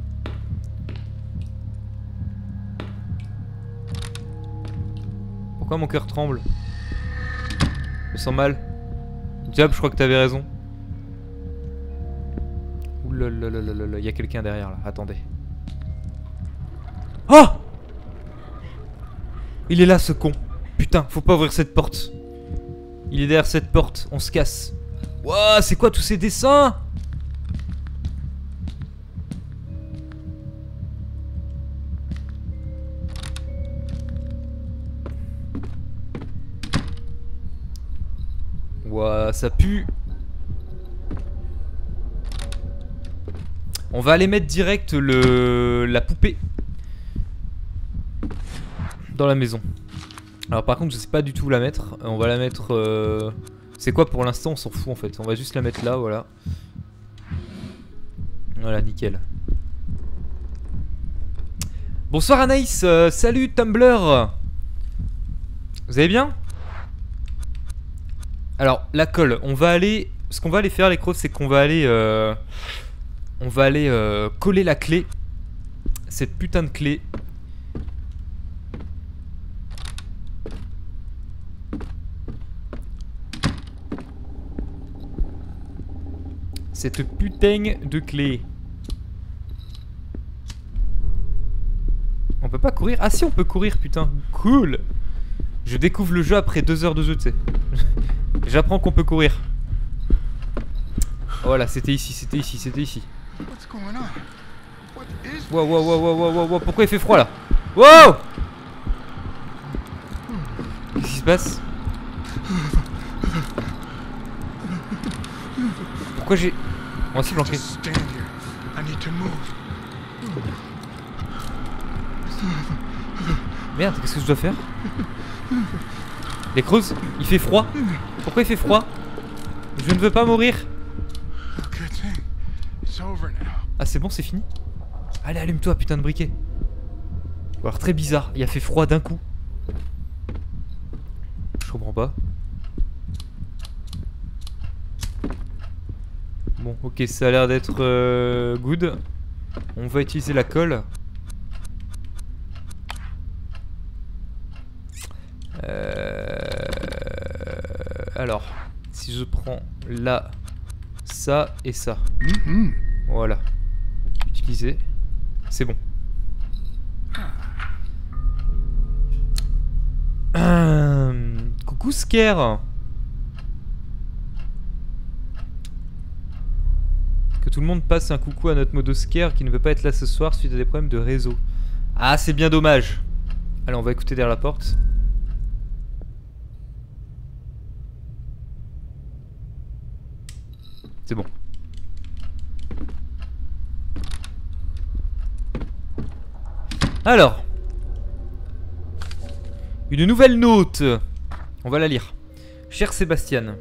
Pourquoi mon cœur tremble? Je me sens mal. Diable, je crois que t'avais raison. Oulalalala, il y a quelqu'un derrière là, attendez. Oh! Il est là ce con. Putain, faut pas ouvrir cette porte. Il est derrière cette porte, on se casse. Wouah, c'est quoi tous ces dessins? Wouah, ça pue. On va aller mettre direct le la poupée dans la maison. Alors par contre je sais pas du tout où la mettre. On va la mettre euh... C'est quoi pour l'instant, on s'en fout en fait. On va juste la mettre là, voilà. Voilà, nickel. Bonsoir Anaïs, euh, salut Tumblr. Vous allez bien? Alors, la colle, on va aller... Ce qu'on va aller faire, les crocs, c'est qu'on va aller... Euh, on va aller euh, coller la clé. Cette putain de clé. Cette putain de clé. On peut pas courir? Ah si, on peut courir, putain. Cool. Je découvre le jeu après deux heures de jeu, tu sais. J'apprends qu'on peut courir. Voilà, c'était ici, c'était ici, c'était ici. Wow, wow, wow, wow, wow, wow, wow. Pourquoi il fait froid là? Wow! Qu'est-ce qui se passe? Pourquoi j'ai... On va s'y planquer. Merde, qu'est-ce que je dois faire? Les creuses, il fait froid. Pourquoi il fait froid? Je ne veux pas mourir. Ah c'est bon, c'est fini. Allez, allume-toi, putain de briquet. Alors très bizarre, il a fait froid d'un coup. Je comprends pas. Bon, ok, ça a l'air d'être euh, good. On va utiliser la colle. Euh... Alors, si je prends là, ça et ça. Mm-hmm. Voilà. Utiliser. C'est bon. Euh... Coucou Scare. Que tout le monde passe un coucou à notre modo Scare qui ne veut pas être là ce soir suite à des problèmes de réseau. Ah, c'est bien dommage. Allez, on va écouter derrière la porte. C'est bon. Alors. Une nouvelle note. On va la lire. Cher Sébastien.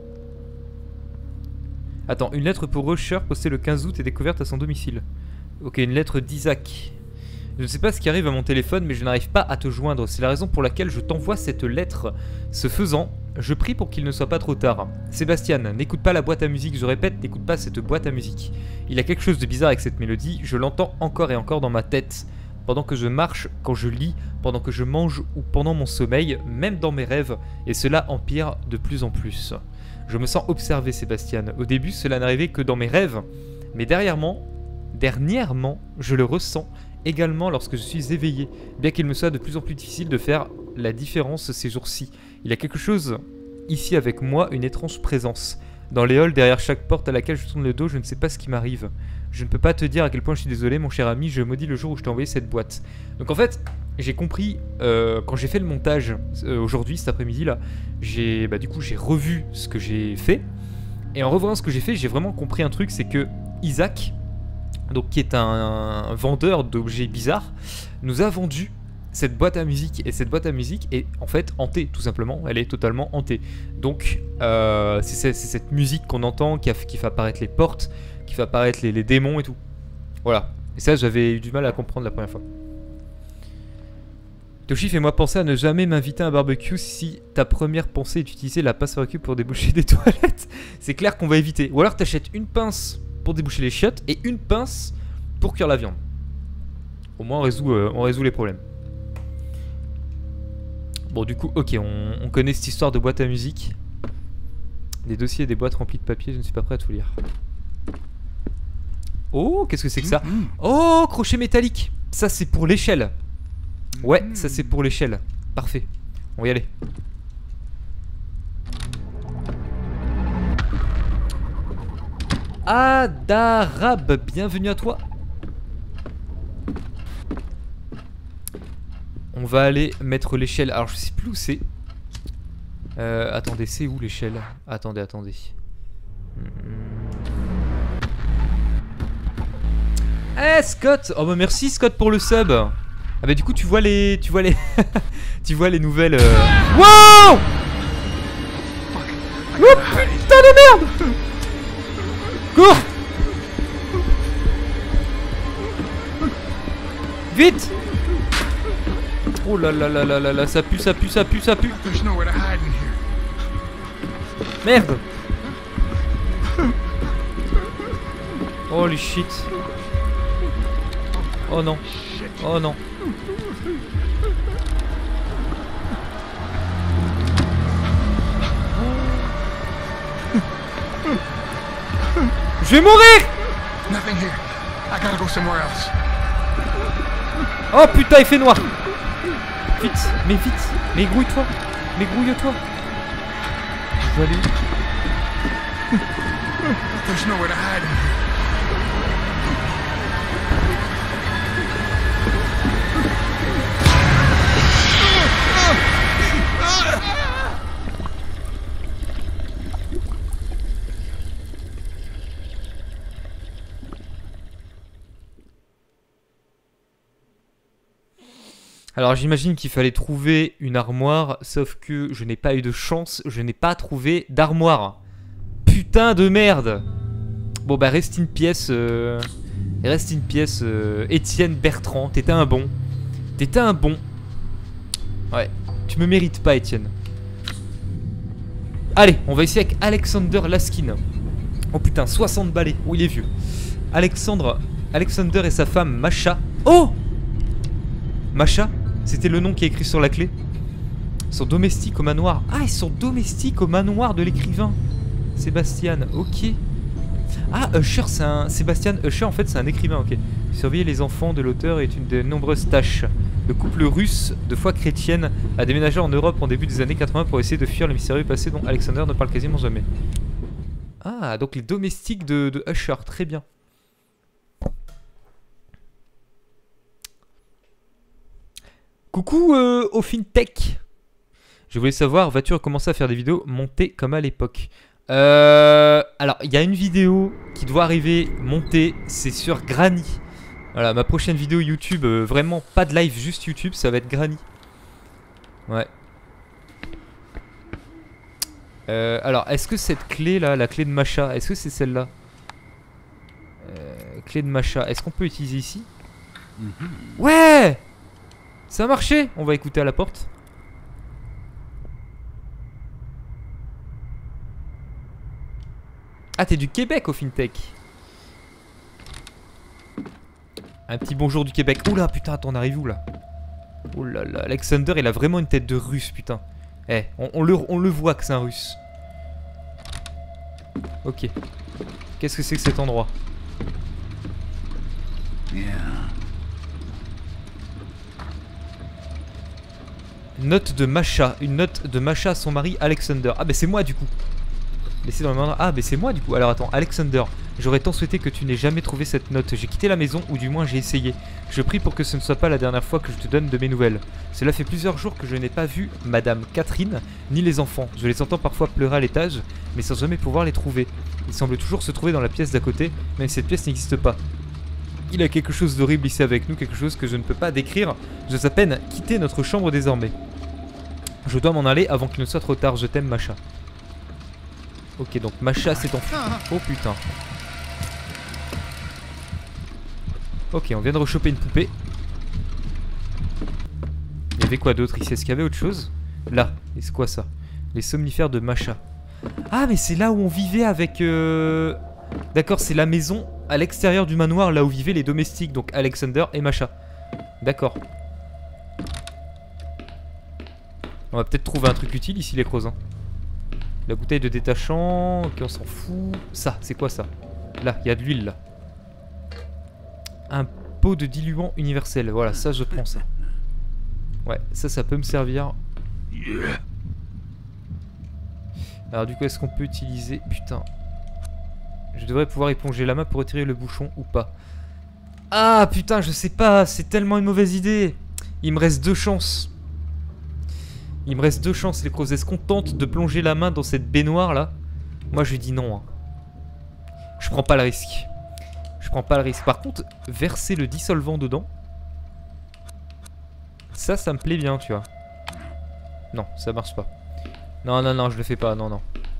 Attends, une lettre pour Rusher postée le quinze août et découverte à son domicile. Ok, une lettre d'Isaac. Je ne sais pas ce qui arrive à mon téléphone, mais je n'arrive pas à te joindre. C'est la raison pour laquelle je t'envoie cette lettre. Ce faisant, je prie pour qu'il ne soit pas trop tard. Sébastien, n'écoute pas la boîte à musique, je répète, n'écoute pas cette boîte à musique. Il y a quelque chose de bizarre avec cette mélodie, je l'entends encore et encore dans ma tête. Pendant que je marche, quand je lis, pendant que je mange ou pendant mon sommeil, même dans mes rêves, et cela empire de plus en plus. Je me sens observé, Sébastien. Au début, cela n'arrivait que dans mes rêves, mais dernièrement, dernièrement, je le ressens également lorsque je suis éveillé, bien qu'il me soit de plus en plus difficile de faire la différence ces jours-ci. Il y a quelque chose ici avec moi, une étrange présence. Dans les halls, derrière chaque porte à laquelle je tourne le dos, je ne sais pas ce qui m'arrive. Je ne peux pas te dire à quel point je suis désolé, mon cher ami, je maudis le jour où je t'ai envoyé cette boîte. Donc en fait, j'ai compris, euh, quand j'ai fait le montage euh, aujourd'hui, cet après-midi là, j'ai, bah du coup j'ai revu ce que j'ai fait. Et en revoyant ce que j'ai fait, j'ai vraiment compris un truc, c'est que Isaac, donc qui est un, un vendeur d'objets bizarres, nous a vendu cette boîte à musique. Et cette boîte à musique est en fait hantée, tout simplement. Elle est totalement hantée. Donc euh, c'est cette musique qu'on entend qui, a, qui fait apparaître les portes, qui fait apparaître les, les démons et tout. Voilà. Et ça, j'avais eu du mal à comprendre la première fois. Toshi, fais-moi penser à ne jamais m'inviter à un barbecue si ta première pensée est d'utiliser la pince barbecue pour déboucher des toilettes. C'est clair qu'on va éviter. Ou alors t'achètes une pince pour déboucher les chiottes et une pince pour cuire la viande. Au moins on résout, euh, on résout les problèmes. Bon du coup, ok, on, on connaît cette histoire de boîte à musique. Des dossiers et des boîtes remplies de papier, je ne suis pas prêt à tout lire. Oh, qu'est-ce que c'est que ça? Oh, crochet métallique. Ça c'est pour l'échelle. Ouais, ça c'est pour l'échelle. Parfait, on va y aller. Adarab, bienvenue à toi. On va aller mettre l'échelle. Alors je sais plus où c'est. Euh, attendez, c'est où l'échelle? Attendez, attendez. Eh hey, Scott. Oh bah merci Scott pour le sub. Ah bah du coup tu vois les... Tu vois les... tu vois les nouvelles... Euh... Wow. Oh putain de merde. Cours. Vite. Oh là là là là là là, ça pue, ça pue, ça pue, ça pue. Merde. Holy shit. Oh non. Oh non. Je vais mourir. Nothing here. I gotta go somewhere else. Oh putain, il fait noir. Vite, mais vite. Mais grouille-toi. Mais grouille-toi. Je vais aller où? There's nowhere to hide. Alors j'imagine qu'il fallait trouver une armoire, sauf que je n'ai pas eu de chance, je n'ai pas trouvé d'armoire. Putain de merde. Bon bah reste une pièce, euh... reste une pièce, euh... Étienne Bertrand, t'étais un bon. T'étais un bon. Ouais, tu me mérites pas Étienne. Allez, on va essayer avec Alexander Laskin. Oh putain, soixante balais, oh il est vieux. Alexandre, Alexander et sa femme Masha. Oh Masha, c'était le nom qui est écrit sur la clé. Ils sont domestiques au manoir. Ah, ils sont domestiques au manoir de l'écrivain Sébastien, ok. Ah, Usher, c'est un... Sébastien Usher, en fait, c'est un écrivain, ok. Surveiller les enfants de l'auteur est une des nombreuses tâches. Le couple russe de foi chrétienne a déménagé en Europe en début des années quatre-vingts pour essayer de fuir le mystérieux passé dont Alexander ne parle quasiment jamais. Ah, donc les domestiques de, de Usher, très bien. Coucou euh, au FinTech. Je voulais savoir, vas-tu recommencer à faire des vidéos montées comme à l'époque? euh, Alors, il y a une vidéo qui doit arriver montée, c'est sur Granny. Voilà, ma prochaine vidéo YouTube, euh, vraiment pas de live, juste YouTube, ça va être Granny. Ouais. Euh, alors, est-ce que cette clé là, la clé de Masha, est-ce que c'est celle-là? euh, Clé de Masha, est-ce qu'on peut utiliser ici? Mm-hmm. Ouais! Ça a marché! On va écouter à la porte. Ah, t'es du Québec au FinTech. Un petit bonjour du Québec. Oula, putain, attends, on arrive où là? Oh là là, Alexander, il a vraiment une tête de russe, putain. Eh, on, on, le, on le voit que c'est un russe. Ok. Qu'est-ce que c'est que cet endroit? Yeah. Note de Masha. Une note de Masha à son mari Alexander. Ah, bah c'est moi du coup. Laissez dans le manoir. Ah, bah c'est moi du coup. Alors attends, Alexander. J'aurais tant souhaité que tu n'aies jamais trouvé cette note. J'ai quitté la maison, ou du moins j'ai essayé. Je prie pour que ce ne soit pas la dernière fois que je te donne de mes nouvelles. Cela fait plusieurs jours que je n'ai pas vu Madame Catherine, ni les enfants. Je les entends parfois pleurer à l'étage, mais sans jamais pouvoir les trouver. Ils semblent toujours se trouver dans la pièce d'à côté, même si cette pièce n'existe pas. Il y a quelque chose d'horrible ici avec nous, quelque chose que je ne peux pas décrire. J'ose à peine quitter notre chambre désormais. Je dois m'en aller avant qu'il ne soit trop tard. Je t'aime, Masha. Ok, donc Masha s'est enfuie. Oh putain. Ok, on vient de rechoper une poupée. Il y avait quoi d'autre ici? Est-ce qu'il y avait autre chose? Là, et c'est quoi ça? Les somnifères de Masha. Ah, mais c'est là où on vivait avec... Euh... D'accord, c'est la maison à l'extérieur du manoir, là où vivaient les domestiques. Donc Alexander et Masha. D'accord. On va peut-être trouver un truc utile ici, les creusins. La bouteille de détachant. Ok, on s'en fout. Ça, c'est quoi ça? Là, il y a de l'huile là. Un pot de diluant universel. Voilà, ça je prends ça. Ouais, ça, ça peut me servir. Alors du coup, est-ce qu'on peut utiliser... Putain. Je devrais pouvoir y plonger la main pour retirer le bouchon ou pas. Ah putain, je sais pas. C'est tellement une mauvaise idée. Il me reste deux chances. Il me reste deux chances, les crozes. Est-ce qu'on tente de plonger la main dans cette baignoire là? Moi je dis non. Hein. Je prends pas le risque. Je prends pas le risque. Par contre, verser le dissolvant dedans, ça, ça me plaît bien, tu vois. Non, ça marche pas. Non, non, non, je le fais pas. Non, non.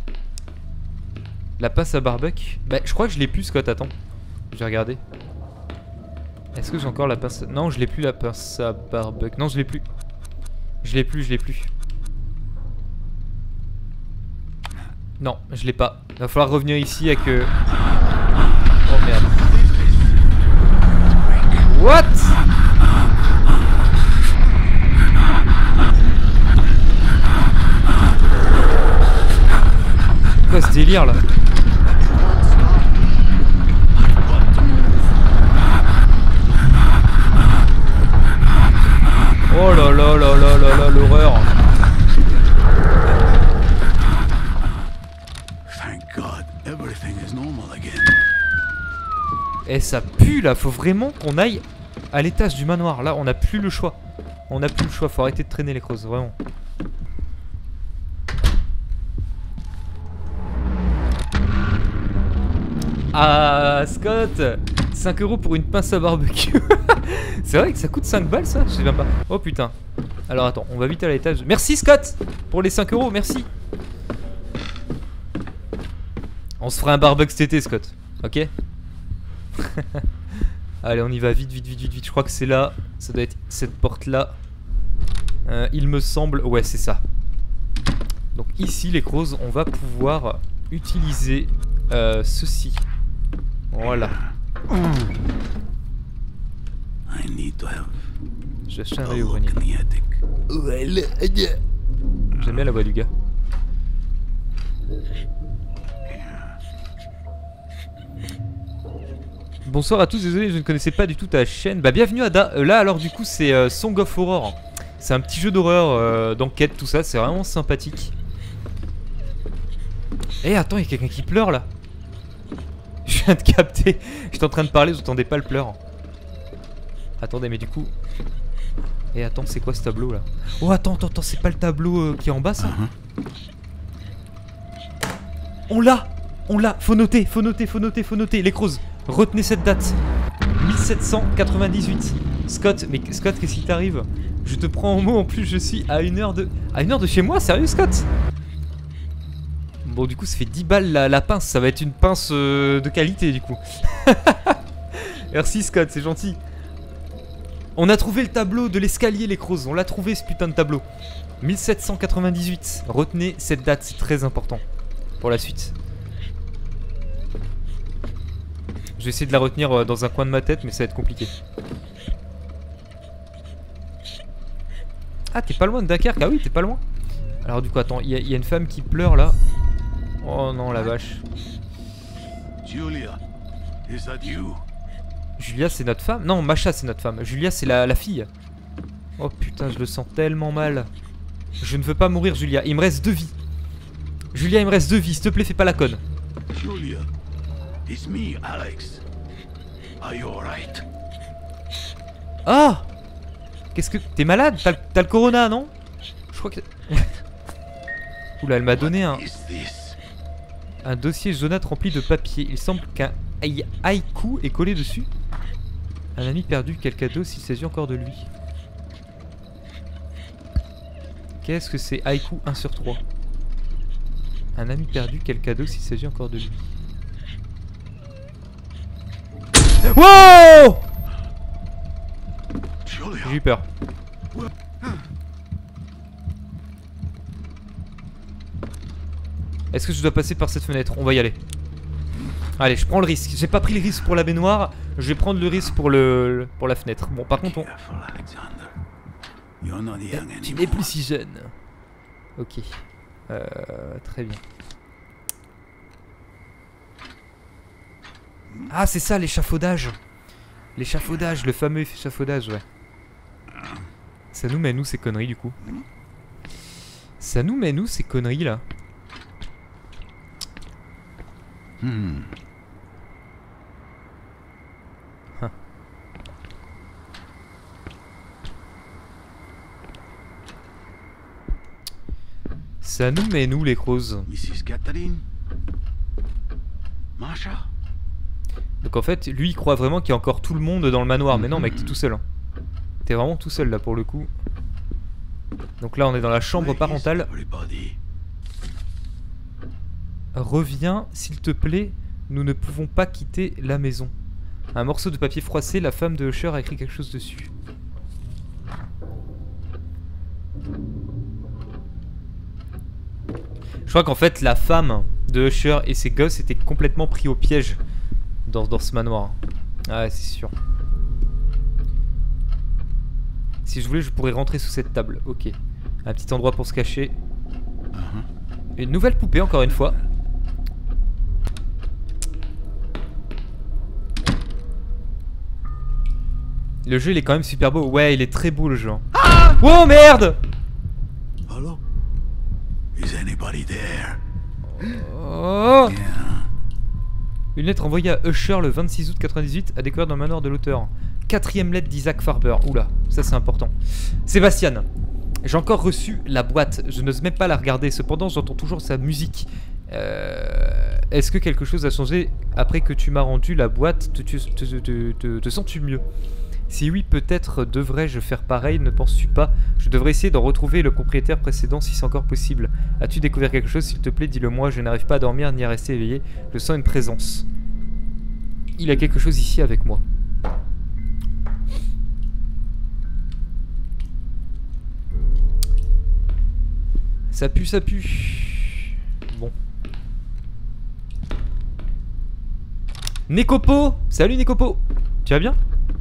La pince à barbecue. Bah, je crois que je l'ai plus, Scott. Attends. Je vais regarder. Est-ce que j'ai encore la pince... Non, je l'ai plus, la pince à barbecue. Non, je l'ai plus. Je l'ai plus, je l'ai plus. Non, je l'ai pas. Il va falloir revenir ici avec... Euh... Oh merde. What? Quoi ce délire là? Oh là là là là là là, l'horreur. Et ça pue là, faut vraiment qu'on aille à l'étage du manoir. Là on n'a plus le choix. On n'a plus le choix, faut arrêter de traîner les creuses, vraiment. Ah Scott, cinq euros pour une pince à barbecue. C'est vrai que ça coûte cinq balles ça? Je sais même pas. Oh putain. Alors attends, on va vite à l'étage. Merci Scott pour les cinq euros, merci. On se fera un barbecue cet été Scott. Ok. Allez on y va vite vite vite vite vite. Je crois que c'est là. Ça doit être cette porte là. euh, Il me semble. Ouais c'est ça. Donc ici les crozes, on va pouvoir utiliser euh, ceci. Voilà. Je vais acheter un rayon au grenier. J'aime bien la voix du gars. Bonsoir à tous, désolé je ne connaissais pas du tout ta chaîne. Bah bienvenue à Da. Euh, là alors du coup c'est euh, Song of Horror. C'est un petit jeu d'horreur, euh, d'enquête, tout ça, c'est vraiment sympathique. Eh attends, il y a quelqu'un qui pleure là. Je viens de capter. J'étais en train de parler, j'entendais pas le pleur. Attendez, mais du coup... Eh attends, c'est quoi ce tableau là? Oh attends, attends, attends, c'est pas le tableau euh, qui est en bas ça? uh-huh. On l'a! On l'a! Faut noter, faut noter, faut noter, faut noter. Les crozes, retenez cette date. mille sept cent quatre-vingt-dix-huit. Scott, mais Scott, qu'est-ce qui t'arrive? Je te prends en mot, en plus je suis à une heure de... À une heure de chez moi? Sérieux Scott? Bon du coup ça fait dix balles la, la pince, ça va être une pince euh, de qualité du coup. Merci Scott, c'est gentil. On a trouvé le tableau de l'escalier les crozes, on l'a trouvé ce putain de tableau. mille sept cent quatre-vingt-dix-huit, retenez cette date, c'est très important pour la suite. Je vais essayer de la retenir dans un coin de ma tête mais ça va être compliqué. Ah t'es pas loin de Dunkerque, ah oui t'es pas loin. Alors du coup attends, il y, y a une femme qui pleure là. Oh non la vache. Julia, is that you? Julia c'est notre femme? Non, Masha c'est notre femme. Julia c'est la, la fille. Oh putain, je le sens tellement mal. Je ne veux pas mourir Julia, il me reste deux vies. Julia il me reste deux vies, s'il te plaît fais pas la conne. Julia, it's me Alex. Are you alright? Ah! Qu'est-ce que... T'es malade? T'as t'as le corona non? Je crois que... Oula, elle m'a donné un... Un dossier jaunâtre rempli de papier. Il semble qu'un haïku est collé dessus. Un ami perdu, quel cadeau s'il s'agit encore de lui. Qu'est-ce que c'est haïku un sur trois? Un ami perdu, quel cadeau s'il s'agit encore de lui. Wow! J'ai eu peur. Est-ce que je dois passer par cette fenêtre? On va y aller. Allez, je prends le risque. J'ai pas pris le risque pour la baignoire. Je vais prendre le risque pour le pour la fenêtre. Bon, par contre, on... Tu n'es plus si jeune. Ok. Euh, très bien. Ah, c'est ça, l'échafaudage. L'échafaudage, le fameux échafaudage, ouais. Ça nous met nous ces conneries, du coup. Ça nous met nous ces conneries, là. Hmm. Huh. Ça nous met nous les crozes. missus Catherine? Masha? Donc en fait, lui il croit vraiment qu'il y a encore tout le monde dans le manoir. Mais non mec, t'es tout seul. Hein. T'es vraiment tout seul là pour le coup. Donc là on est dans la chambre parentale. Reviens, s'il te plaît, nous ne pouvons pas quitter la maison. Un morceau de papier froissé, la femme de Usher a écrit quelque chose dessus. Je crois qu'en fait la femme de Usher et ses gosses étaient complètement pris au piège dans, dans ce manoir. Ah, c'est sûr. Si je voulais, je pourrais rentrer sous cette table. Ok. Un petit endroit pour se cacher. Une nouvelle poupée, encore une fois. Le jeu, il est quand même super beau. Ouais, il est très beau, le jeu. Ah! Oh, merde! Hello? Is anybody there? Oh! Yeah. Une lettre envoyée à Usher le vingt-six août quatre-vingt-dix-huit à découvert dans le manoir de l'auteur. Quatrième lettre d'Isaac Farber. Oula, ça c'est important. Sébastien, j'ai encore reçu la boîte. Je n'ose même pas la regarder. Cependant, j'entends toujours sa musique. Euh, Est-ce que quelque chose a changé après que tu m'as rendu la boîte? Te, te, te, te, te, te sens-tu mieux? Si oui, peut-être devrais-je faire pareil, ne penses-tu pas? Je devrais essayer d'en retrouver le propriétaire précédent si c'est encore possible. As-tu découvert quelque chose? S'il te plaît, dis-le moi. Je n'arrive pas à dormir ni à rester éveillé. Je sens une présence. Il y a quelque chose ici avec moi. Ça pue, ça pue. Bon. Nekopo! Salut Nekopo! Tu vas bien?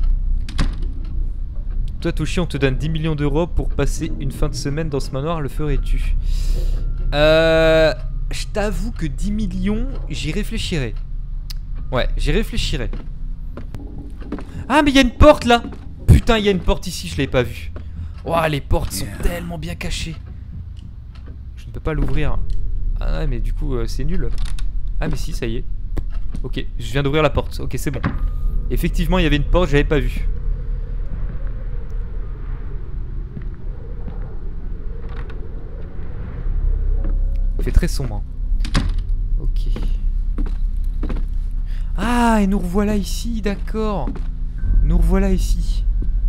Toi, Toshi, on te donne dix millions d'euros pour passer une fin de semaine dans ce manoir, le ferais-tu? Euh... Je t'avoue que dix millions, j'y réfléchirai. Ouais, j'y réfléchirai. Ah, mais il y a une porte là! Putain, il y a une porte ici, je l'avais pas vue. Ouah, les portes sont tellement bien cachées. Je ne peux pas l'ouvrir. Ah ouais, mais du coup, euh, c'est nul. Ah, mais si, ça y est. Ok, je viens d'ouvrir la porte. Ok, c'est bon. Effectivement, il y avait une porte, j'avais pas vu. Il fait très sombre. Ok. Ah, et nous revoilà ici, d'accord. Nous revoilà ici.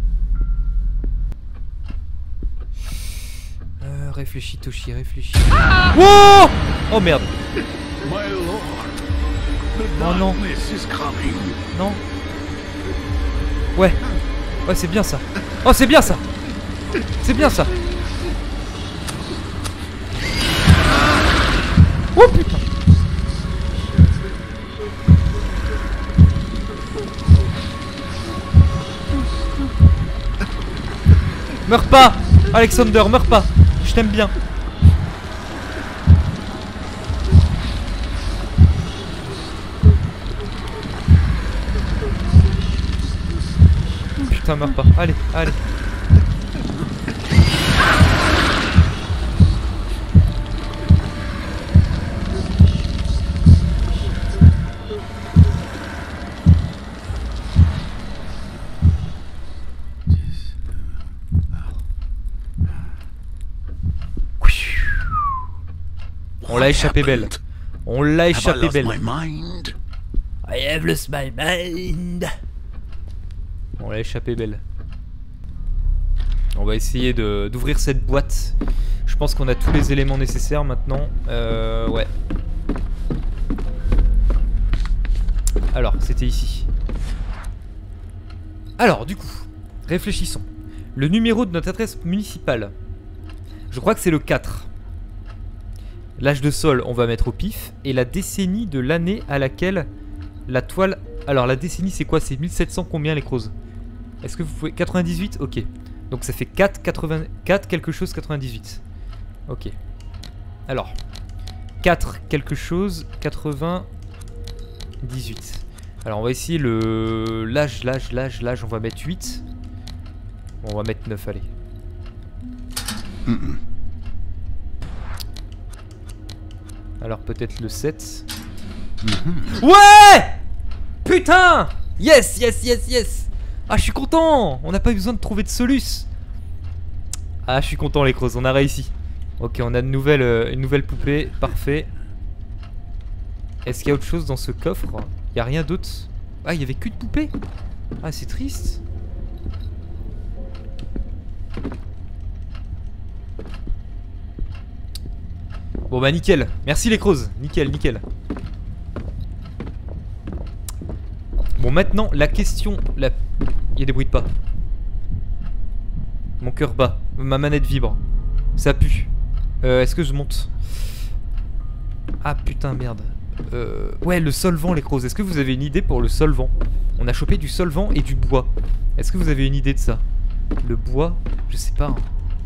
Euh, réfléchis, Toshi, réfléchis. Ah! Wow! Oh merde. My lord, the Oh non. darkness is coming. Non. Ouais. Ouais, c'est bien ça. Oh, c'est bien ça. C'est bien ça. Oh putain. Meurs pas, Alexander, meurs pas. Je t'aime bien. Putain, meurs pas. Allez, allez. On l'a échappé belle. On l'a échappé belle. I have lost my mind. On l'a échappé belle. On va essayer de d'ouvrir cette boîte. Je pense qu'on a tous les éléments nécessaires maintenant. Euh, ouais. Alors, c'était ici. Alors, du coup, réfléchissons. Le numéro de notre adresse municipale. Je crois que c'est le quatre. L'âge de sol, on va mettre au pif. Et la décennie de l'année à laquelle la toile... Alors, la décennie, c'est quoi? C'est mille sept cents combien, les crozes? Est-ce que vous pouvez... quatre-vingt-dix-huit? Ok. Donc, ça fait quatre, quatre quelque chose quatre-vingt-dix-huit. Ok. Alors. quatre quelque chose quatre-vingt-dix-huit. Alors, on va essayer le... L'âge, l'âge, l'âge, l'âge, on va mettre huit. Bon, on va mettre neuf, allez. Mm-mm. Alors peut-être le sept. Mm-hmm. Ouais! Putain! Yes, yes, yes, yes! Ah, je suis content! On n'a pas eu besoin de trouver de solus. Ah, je suis content, les crozes, on a réussi. Ok, on a une nouvelle, euh, une nouvelle poupée, parfait. Est-ce qu'il y a autre chose dans ce coffre? Il n'y a rien d'autre. Ah, il n'y avait qu'une poupée? Ah, c'est triste. Bon bah nickel, merci les crozes, nickel, nickel. Bon maintenant la question, la... il y a des bruits de pas. Mon cœur bat, ma manette vibre. Ça pue. euh, Est-ce que je monte? Ah putain, merde. Euh, ouais, le solvant, les crozes. Est-ce que vous avez une idée pour le solvant? On a chopé du solvant et du bois. Est-ce que vous avez une idée de ça? Le bois, je sais pas. Hein.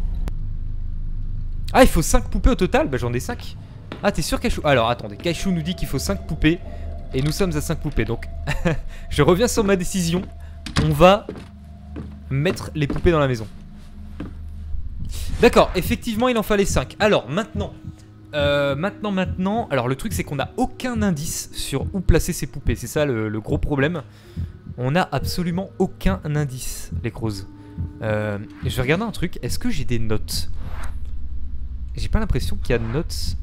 Ah, il faut cinq poupées au total? Bah j'en ai cinq. Ah, t'es sûr, Kaishou? Alors, attendez. Kaishou nous dit qu'il faut cinq poupées. Et nous sommes à cinq poupées. Donc, je reviens sur ma décision. On va mettre les poupées dans la maison. D'accord, effectivement, il en fallait cinq. Alors, maintenant... Euh, maintenant, maintenant... Alors, le truc, c'est qu'on n'a aucun indice sur où placer ces poupées. C'est ça, le, le gros problème. On n'a absolument aucun indice, les crozes. Euh, je vais regarder un truc. Est-ce que j'ai des notes? J'ai pas l'impression qu'il y a de notes.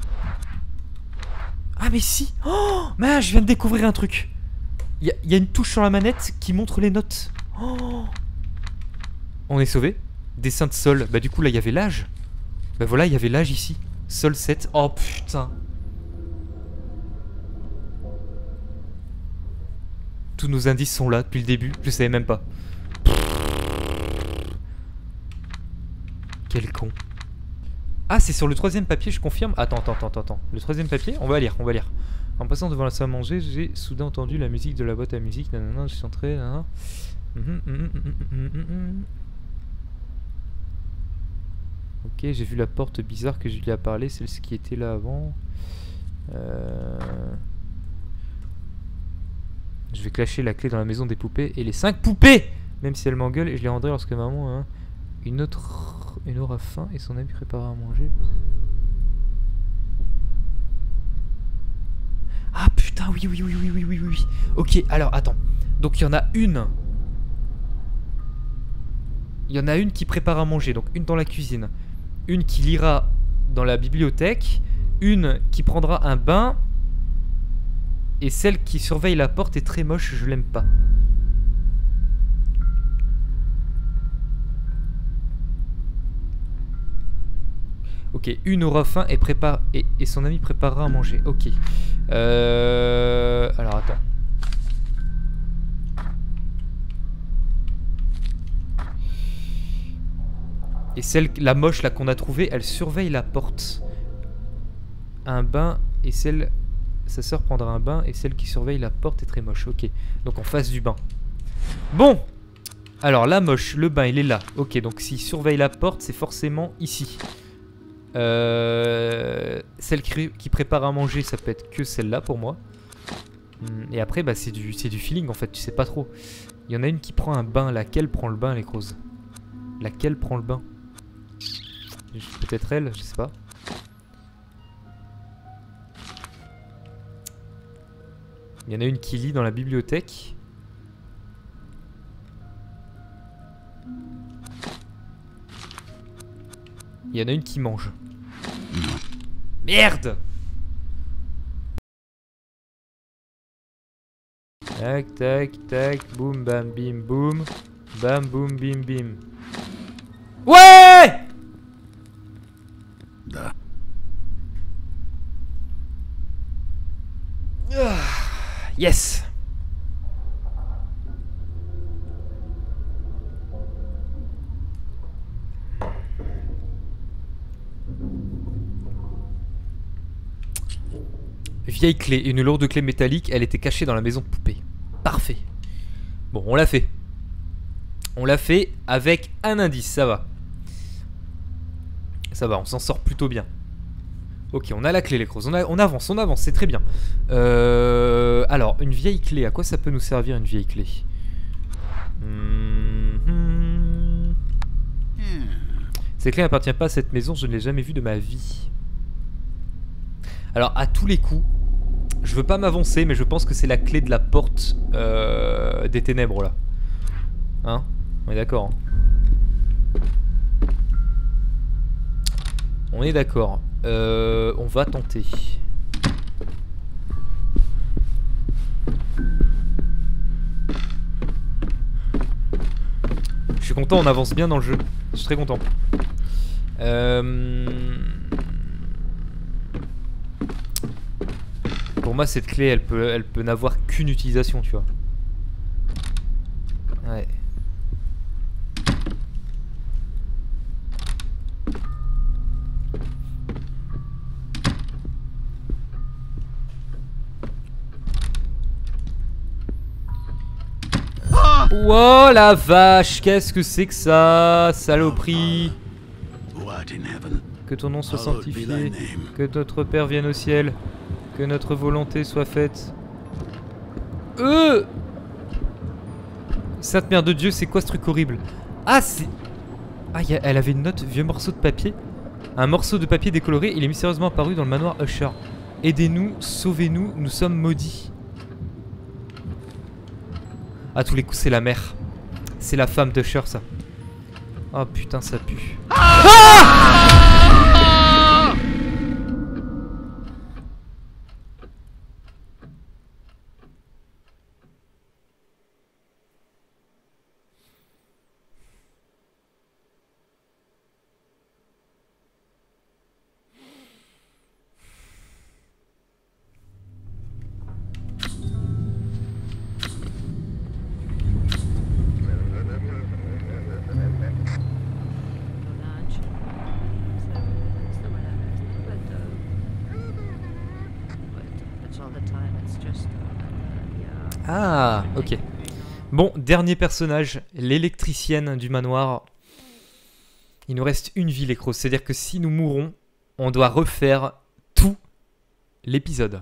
Ah mais si. Oh, mais je viens de découvrir un truc. Il y, y a une touche sur la manette qui montre les notes. Oh. On est sauvé. Dessin de sol. Bah du coup là il y avait l'âge. Bah voilà, il y avait l'âge ici. Sol sept. Oh putain. Tous nos indices sont là depuis le début. Je savais même pas. Quel con. Ah, c'est sur le troisième papier, je confirme. Attends, attends, attends, attends. Le troisième papier, on va lire, on va lire. En passant devant la salle à manger, j'ai soudain entendu la musique de la boîte à musique. Nanana, je suis entré. Nanana. Mm -hmm, mm -hmm, mm -hmm, mm -hmm. Ok, j'ai vu la porte bizarre que je lui ai parlé, celle qui était là avant. Euh... Je vais clasher la clé dans la maison des poupées et les cinq poupées. Même si elles m'engueulent, et je les rendrai lorsque maman hein, une autre une aura faim et son ami préparera à manger. Ah putain, oui, oui, oui, oui, oui, oui, oui. Ok, alors attends. Donc il y en a une. Il y en a une qui prépare à manger, donc une dans la cuisine. Une qui lira dans la bibliothèque. Une qui prendra un bain. Et celle qui surveille la porte est très moche, je l'aime pas. Ok, une aura faim et prépare et, et son ami préparera à manger. Ok. Euh... Alors attends. Et celle, la moche là qu'on a trouvée, elle surveille la porte. Un bain et celle... Sa sœur prendra un bain et celle qui surveille la porte est très moche. Ok, donc en face du bain. Bon. Alors la moche, le bain, il est là. Ok, donc s'il surveille la porte, c'est forcément ici. Euh, celle qui, qui prépare à manger, ça peut être que celle-là pour moi. Et après, bah, c'est du, c'est du feeling en fait, tu sais pas trop. Il y en a une qui prend un bain. Laquelle prend le bain, les crozes? Laquelle prend le bain? Peut-être elle, je sais pas. Il y en a une qui lit dans la bibliothèque. Il y en a une qui mange. Merde! Tac, tac, tac, boum, bam, bim, boum. Bam, boum, bim, bim. Ouais! Da. Ah, yes! Vieille clé, une lourde clé métallique, elle était cachée dans la maison de poupée. Parfait. Bon, on l'a fait. On l'a fait avec un indice, ça va. Ça va, on s'en sort plutôt bien. Ok, on a la clé, les crozes. On, a, on avance, on avance, c'est très bien. Euh, alors, une vieille clé, à quoi ça peut nous servir une vieille clé? mmh. Cette clé n'appartient pas à cette maison, je ne l'ai jamais vue de ma vie. Alors, à tous les coups, je veux pas m'avancer, mais je pense que c'est la clé de la porte euh, des ténèbres, là. Hein? On est d'accord. Hein, on est d'accord. Euh, on va tenter. Je suis content, on avance bien dans le jeu. Je suis très content. Euh... Pour moi, cette clé, elle peut, elle peut n'avoir qu'une utilisation, tu vois. Ouais. Oh la vache, qu'est-ce que c'est que ça, saloperie. Que ton nom soit sanctifié, que notre Père vienne au ciel, que notre volonté soit faite. Euh Sainte Mère de Dieu, c'est quoi ce truc horrible? Ah, c'est... Ah, y a... elle avait une note, vieux morceau de papier. Un morceau de papier décoloré, il est mystérieusement apparu dans le manoir Usher. Aidez-nous, sauvez-nous, nous sommes maudits. À tous les coups, c'est la mère. C'est la femme d'Usher, ça. Oh putain, ça pue. Ah Ah, ok. Bon, dernier personnage, l'électricienne du manoir. Il nous reste une vie, les crocs. C'est-à-dire que si nous mourons, on doit refaire tout l'épisode.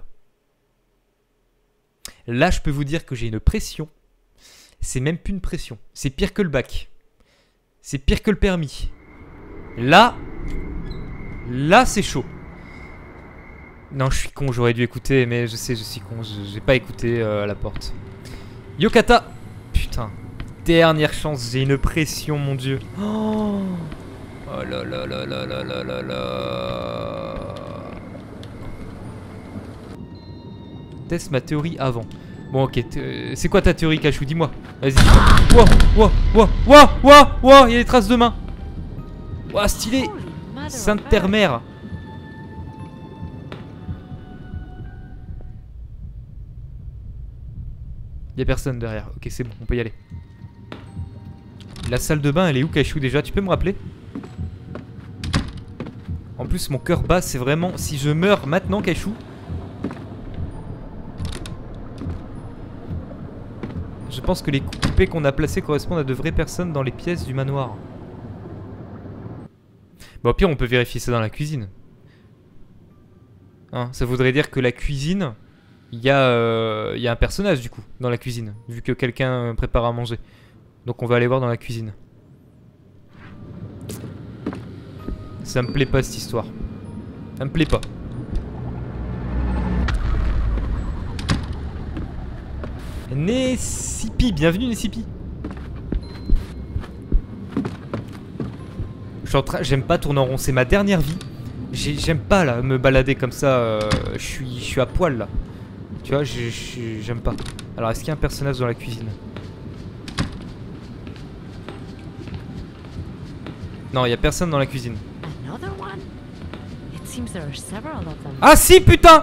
Là, je peux vous dire que j'ai une pression. C'est même plus une pression. C'est pire que le bac. C'est pire que le permis. Là, là, c'est chaud. Non, je suis con, j'aurais dû écouter, mais je sais, je suis con, j'ai pas écouté euh, à la porte. Yokata. Putain, dernière chance, j'ai une pression, mon dieu. Oh, oh là là là là là là là là. Teste ma théorie avant. Bon, ok, c'est quoi ta théorie, Kachou? Dis-moi. Vas-y, dis-moi. Wow, wow, wow, wow, wow, wow, il y a des traces de mains. Wow, stylé. Sainte Terre-Mère. Y'a personne derrière. Ok, c'est bon, on peut y aller. La salle de bain, elle est où, Kachou, déjà? Tu peux me rappeler? En plus, mon cœur bat, c'est vraiment... Si je meurs maintenant, Kachou... Je pense que les coupés qu'on a placés correspondent à de vraies personnes dans les pièces du manoir. Bon, au pire, on peut vérifier ça dans la cuisine. Hein, ça voudrait dire que la cuisine... Il y, euh, il y a un personnage du coup dans la cuisine, vu que quelqu'un prépare à manger. Donc on va aller voir dans la cuisine. Ça me plaît pas cette histoire. Ça me plaît pas. Nessipi, bienvenue Nessipi. Je suis en train, j'aime pas tourner en rond, c'est ma dernière vie. J'aime pas là me balader comme ça. euh, Je suis, je suis à poil là. Tu vois, j'aime pas. Alors, est-ce qu'il y a un personnage dans la cuisine? Non, il y a personne dans la cuisine. Ah si, putain!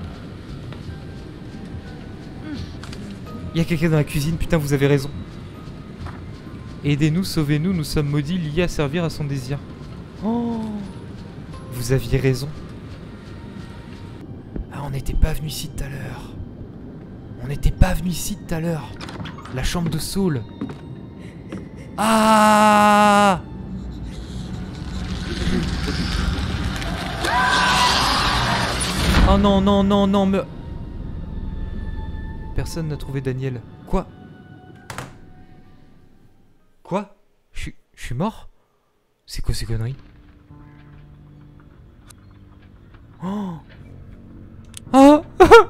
Il y a quelqu'un dans la cuisine, putain, vous avez raison. Aidez-nous, sauvez-nous, nous sommes maudits, liés à servir à son désir. Oh! Vous aviez raison. Ah, on n'était pas venu ici tout à l'heure. On n'était pas venu ici tout à l'heure. La chambre de Saul. Ah! Oh non, non, non, non, me... Personne n'a trouvé Daniel. Quoi? Quoi? Je suis... Je suis mort? C'est quoi ces conneries? Oh! Oh!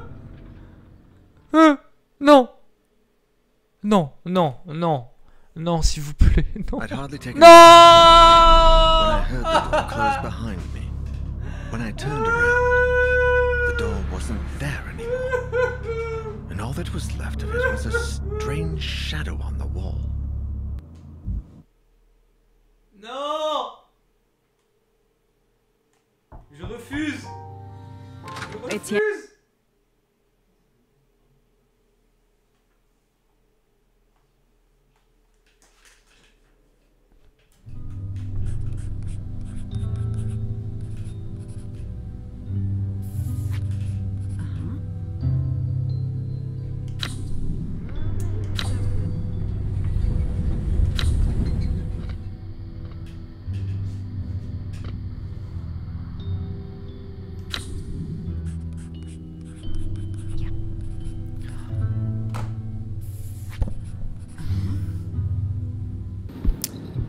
Euh, non! Non, non, non, non, s'il vous plaît, non. I'd hardly taken Non! when I heard the door close behind me. When I turned around, the door wasn't there anymore. And all that was left of it was a strange shadow on the wall. Non! Je refuse! Je refuse!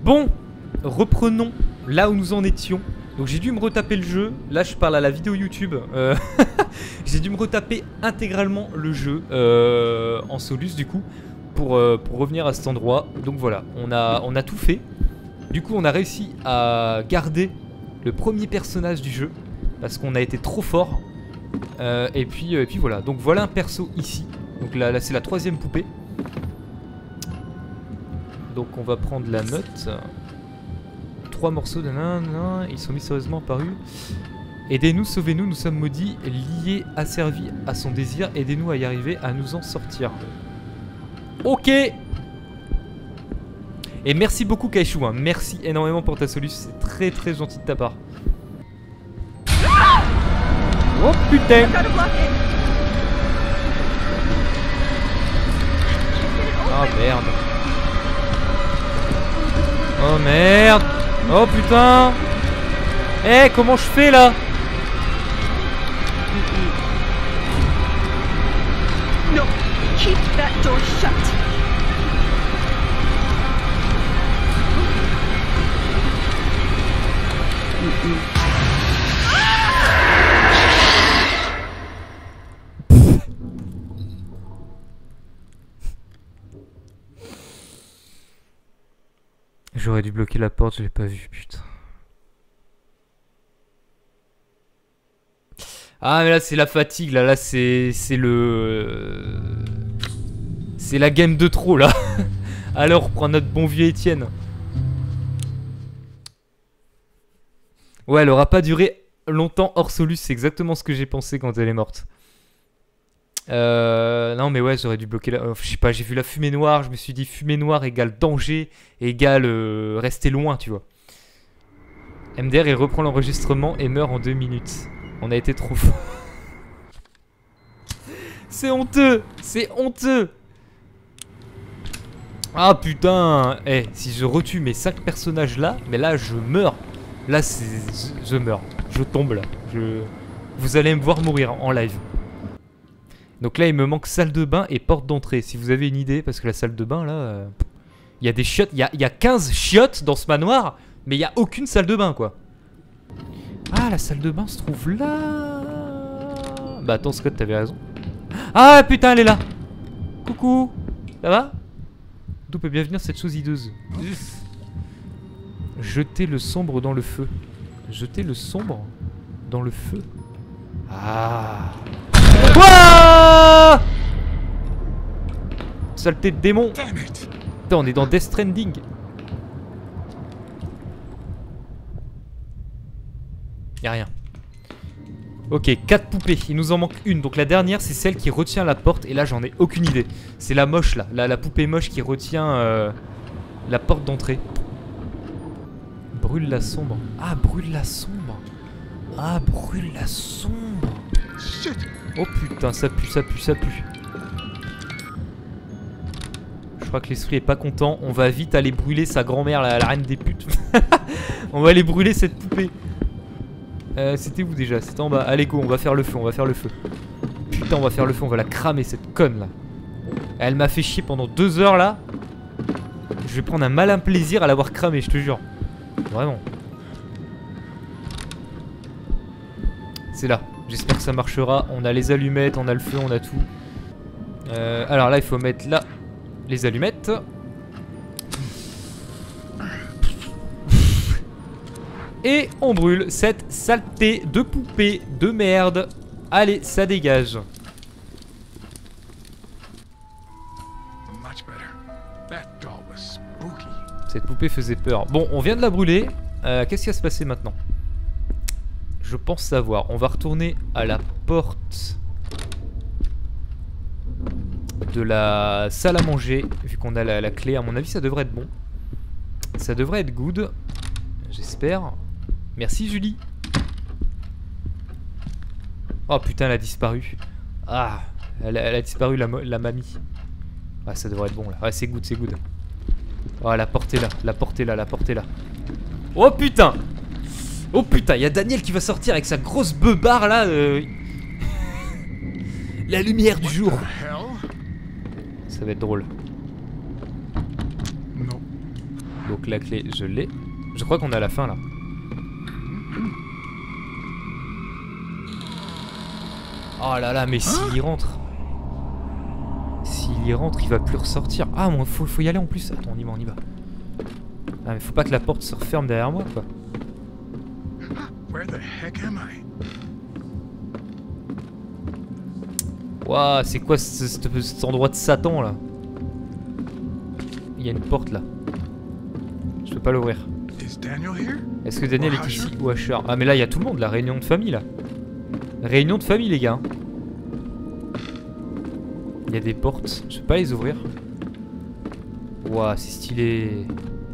Bon, reprenons là où nous en étions. Donc j'ai dû me retaper le jeu. Là je parle à la vidéo YouTube. Euh j'ai dû me retaper intégralement le jeu euh, en Solus du coup pour, euh, pour revenir à cet endroit. Donc voilà, on a, on a tout fait. Du coup on a réussi à garder le premier personnage du jeu parce qu'on a été trop fort. Euh, et, puis, euh, et puis voilà, donc voilà un perso ici. Donc là, là c'est la troisième poupée. Donc on va prendre la note. Trois morceaux de nan, nan, ils sont mystérieusement apparus. Aidez-nous, sauvez-nous, nous sommes maudits, liés, asservis à son désir. Aidez-nous à y arriver, à nous en sortir. Ok. Et merci beaucoup Kaishu, hein. Merci énormément pour ta solution, c'est très très gentil de ta part. Oh putain. Oh merde. Oh merde. Oh putain. Eh hey, comment je fais là? No, keep that door shut. J'aurais dû bloquer la porte, je l'ai pas vu, putain. Ah mais là c'est la fatigue, là, là c'est c'est le... C'est la game de trop là. Alors on reprend notre bon vieux Étienne. Ouais, elle aura pas duré longtemps hors Solus, c'est exactement ce que j'ai pensé quand elle est morte. Euh, non mais ouais, j'aurais dû bloquer la... Euh, je sais pas, j'ai vu la fumée noire, je me suis dit fumée noire égale danger, égale euh, rester loin, tu vois. M D R, il reprend l'enregistrement et meurt en deux minutes. On a été trop fort. C'est honteux, c'est honteux. Ah putain. Eh, hey, si je retue mes cinq personnages là, mais là je meurs. Là c'est... Je meurs, je tombe là. Je... Vous allez me voir mourir en live. Donc là il me manque salle de bain et porte d'entrée. Si vous avez une idée, parce que la salle de bain là... Euh... Il y a des chiottes, il y a, il y a quinze chiottes dans ce manoir, mais il n'y a aucune salle de bain quoi. Ah, la salle de bain se trouve là. Bah attends Scott, t'avais raison. Ah putain, elle est là. Coucou. Ça va? D'où peut bien venir cette chose hideuse? Jeter le sombre dans le feu. Jeter le sombre dans le feu. Ah. Ouah! Saleté de démon. Putain, on est dans Death Stranding. Y'a rien. Ok, quatre poupées, il nous en manque une. Donc la dernière c'est celle qui retient la porte. Et là j'en ai aucune idée. C'est la moche là, la, la poupée moche qui retient euh, la porte d'entrée. Brûle la sombre. Ah, brûle la sombre. Ah, brûle la sombre. Oh putain, ça pue, ça pue, ça pue. Je crois que l'esprit est pas content. On va vite aller brûler sa grand-mère, la, la reine des putes. On va aller brûler cette poupée. Euh, c'était où déjà? C'était en bas. Allez go, on va faire le feu, on va faire le feu. Putain, on va faire le feu, on va la cramer cette conne là. Elle m'a fait chier pendant deux heures là. Je vais prendre un malin plaisir à l'avoir cramée, je te jure. Vraiment. C'est là, j'espère que ça marchera. On a les allumettes, on a le feu, on a tout. euh, Alors là il faut mettre là les allumettes. Et on brûle cette saleté de poupée de merde. Allez, ça dégage. Cette poupée faisait peur. Bon, on vient de la brûler. Euh, Qu'est-ce qui va se passer maintenant? Je pense savoir. On va retourner à la porte de la salle à manger. Vu qu'on a la, la clé, à mon avis ça devrait être bon. Ça devrait être good. J'espère. Merci Julie. Oh putain, elle a disparu. Ah, elle, elle a disparu la, la mamie. Ah, ça devrait être bon là. Ah, c'est good, c'est good. Oh, la porte est là, la porte est là, la porte est là. Oh putain. Oh putain, il y a Daniel qui va sortir avec sa grosse beubare là. Euh... La lumière du jour. Ça va être drôle. Non. Donc la clé, je l'ai. Je crois qu'on est à la fin là. Oh là là, mais s'il y rentre. S'il y rentre, il va plus ressortir. Ah, bon, faut, faut y aller en plus. Attends, on y va, on y va. Ah, mais faut pas que la porte se referme derrière moi, quoi. Where the heck am I? Waouh, c'est quoi ce, ce, cet endroit de Satan là? Il y a une porte là. Je peux pas l'ouvrir. Is Daniel here? Est-ce que Daniel est ici ou Asher? Ah, mais là, il y a tout le monde, la réunion de famille là. Réunion de famille, les gars. Il y a des portes. Je peux pas les ouvrir. Waouh, c'est stylé.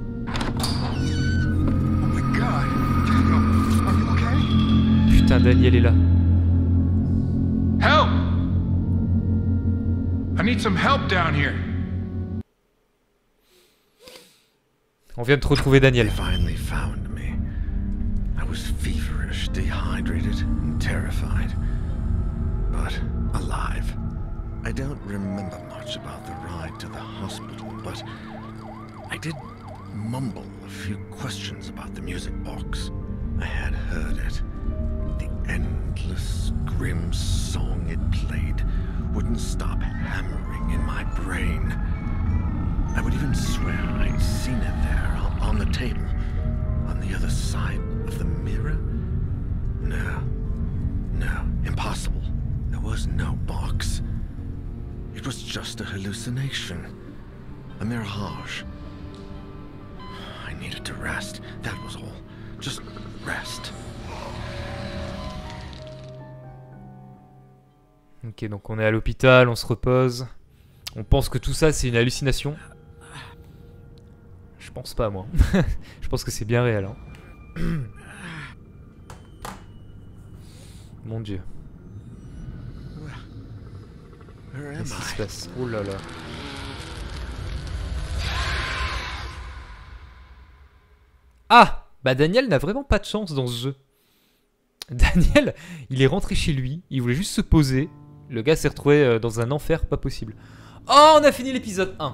Oh my god. Daniel, are you okay? Putain, Daniel est là. Help! I need some help down here. On vient de retrouver Daniel. They finally found me. I was feverish, dehydrated, and terrified. But alive. I don't remember much about the ride to the hospital, but I did mumble a few questions about the music box. I had heard it. The endless, grim song it played wouldn't stop hammering in my brain. I would even swear I'd seen it there on the table, on the other side of the mirror. No, no, impossible. There was no box. It was just a hallucination, a mirage. I needed to rest, that was all. Just rest. Ok, donc on est à l'hôpital, on se repose. On pense que tout ça c'est une hallucination. Je pense pas, moi. Je pense que c'est bien réel. Hein. Mon Dieu. Qu'est-ce qui se passe? Oh là là. Ah! Bah Daniel n'a vraiment pas de chance dans ce jeu. Daniel, il est rentré chez lui, il voulait juste se poser. Le gars s'est retrouvé dans un enfer pas possible. Oh, on a fini l'épisode un.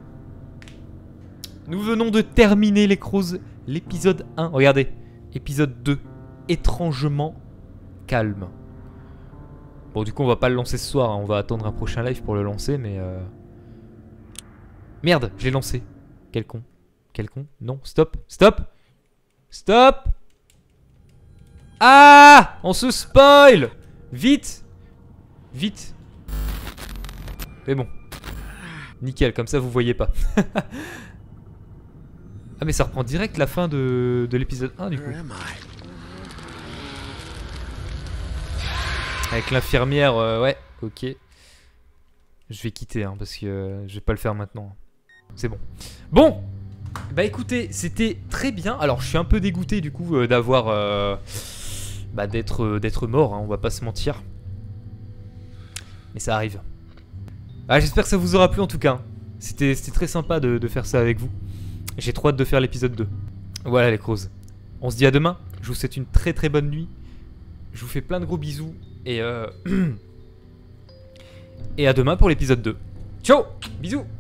Nous venons de terminer les Crows, l'épisode un. Regardez, épisode deux. Étrangement calme. Bon, du coup, on va pas le lancer ce soir. Hein. On va attendre un prochain live pour le lancer, mais... Euh... Merde, je l'ai lancé. Quel con. Quel con. Non, stop. Stop. Stop. Ah! On se spoil. Vite. Vite. C'est bon. Nickel, comme ça, vous voyez pas. Ah mais ça reprend direct la fin de, de l'épisode un du coup. Avec l'infirmière, euh, ouais, ok. Je vais quitter hein, parce que euh, je vais pas le faire maintenant. C'est bon. Bon, bah écoutez, c'était très bien. Alors je suis un peu dégoûté du coup euh, d'avoir... Euh, bah d'être euh, d'être mort, hein, on va pas se mentir. Mais ça arrive. Ah, j'espère que ça vous aura plu en tout cas. C'était très sympa de, de faire ça avec vous. J'ai trop hâte de faire l'épisode deux. Voilà les Crows. On se dit à demain. Je vous souhaite une très très bonne nuit. Je vous fais plein de gros bisous. Et, euh... et à demain pour l'épisode deux. Ciao. Bisous.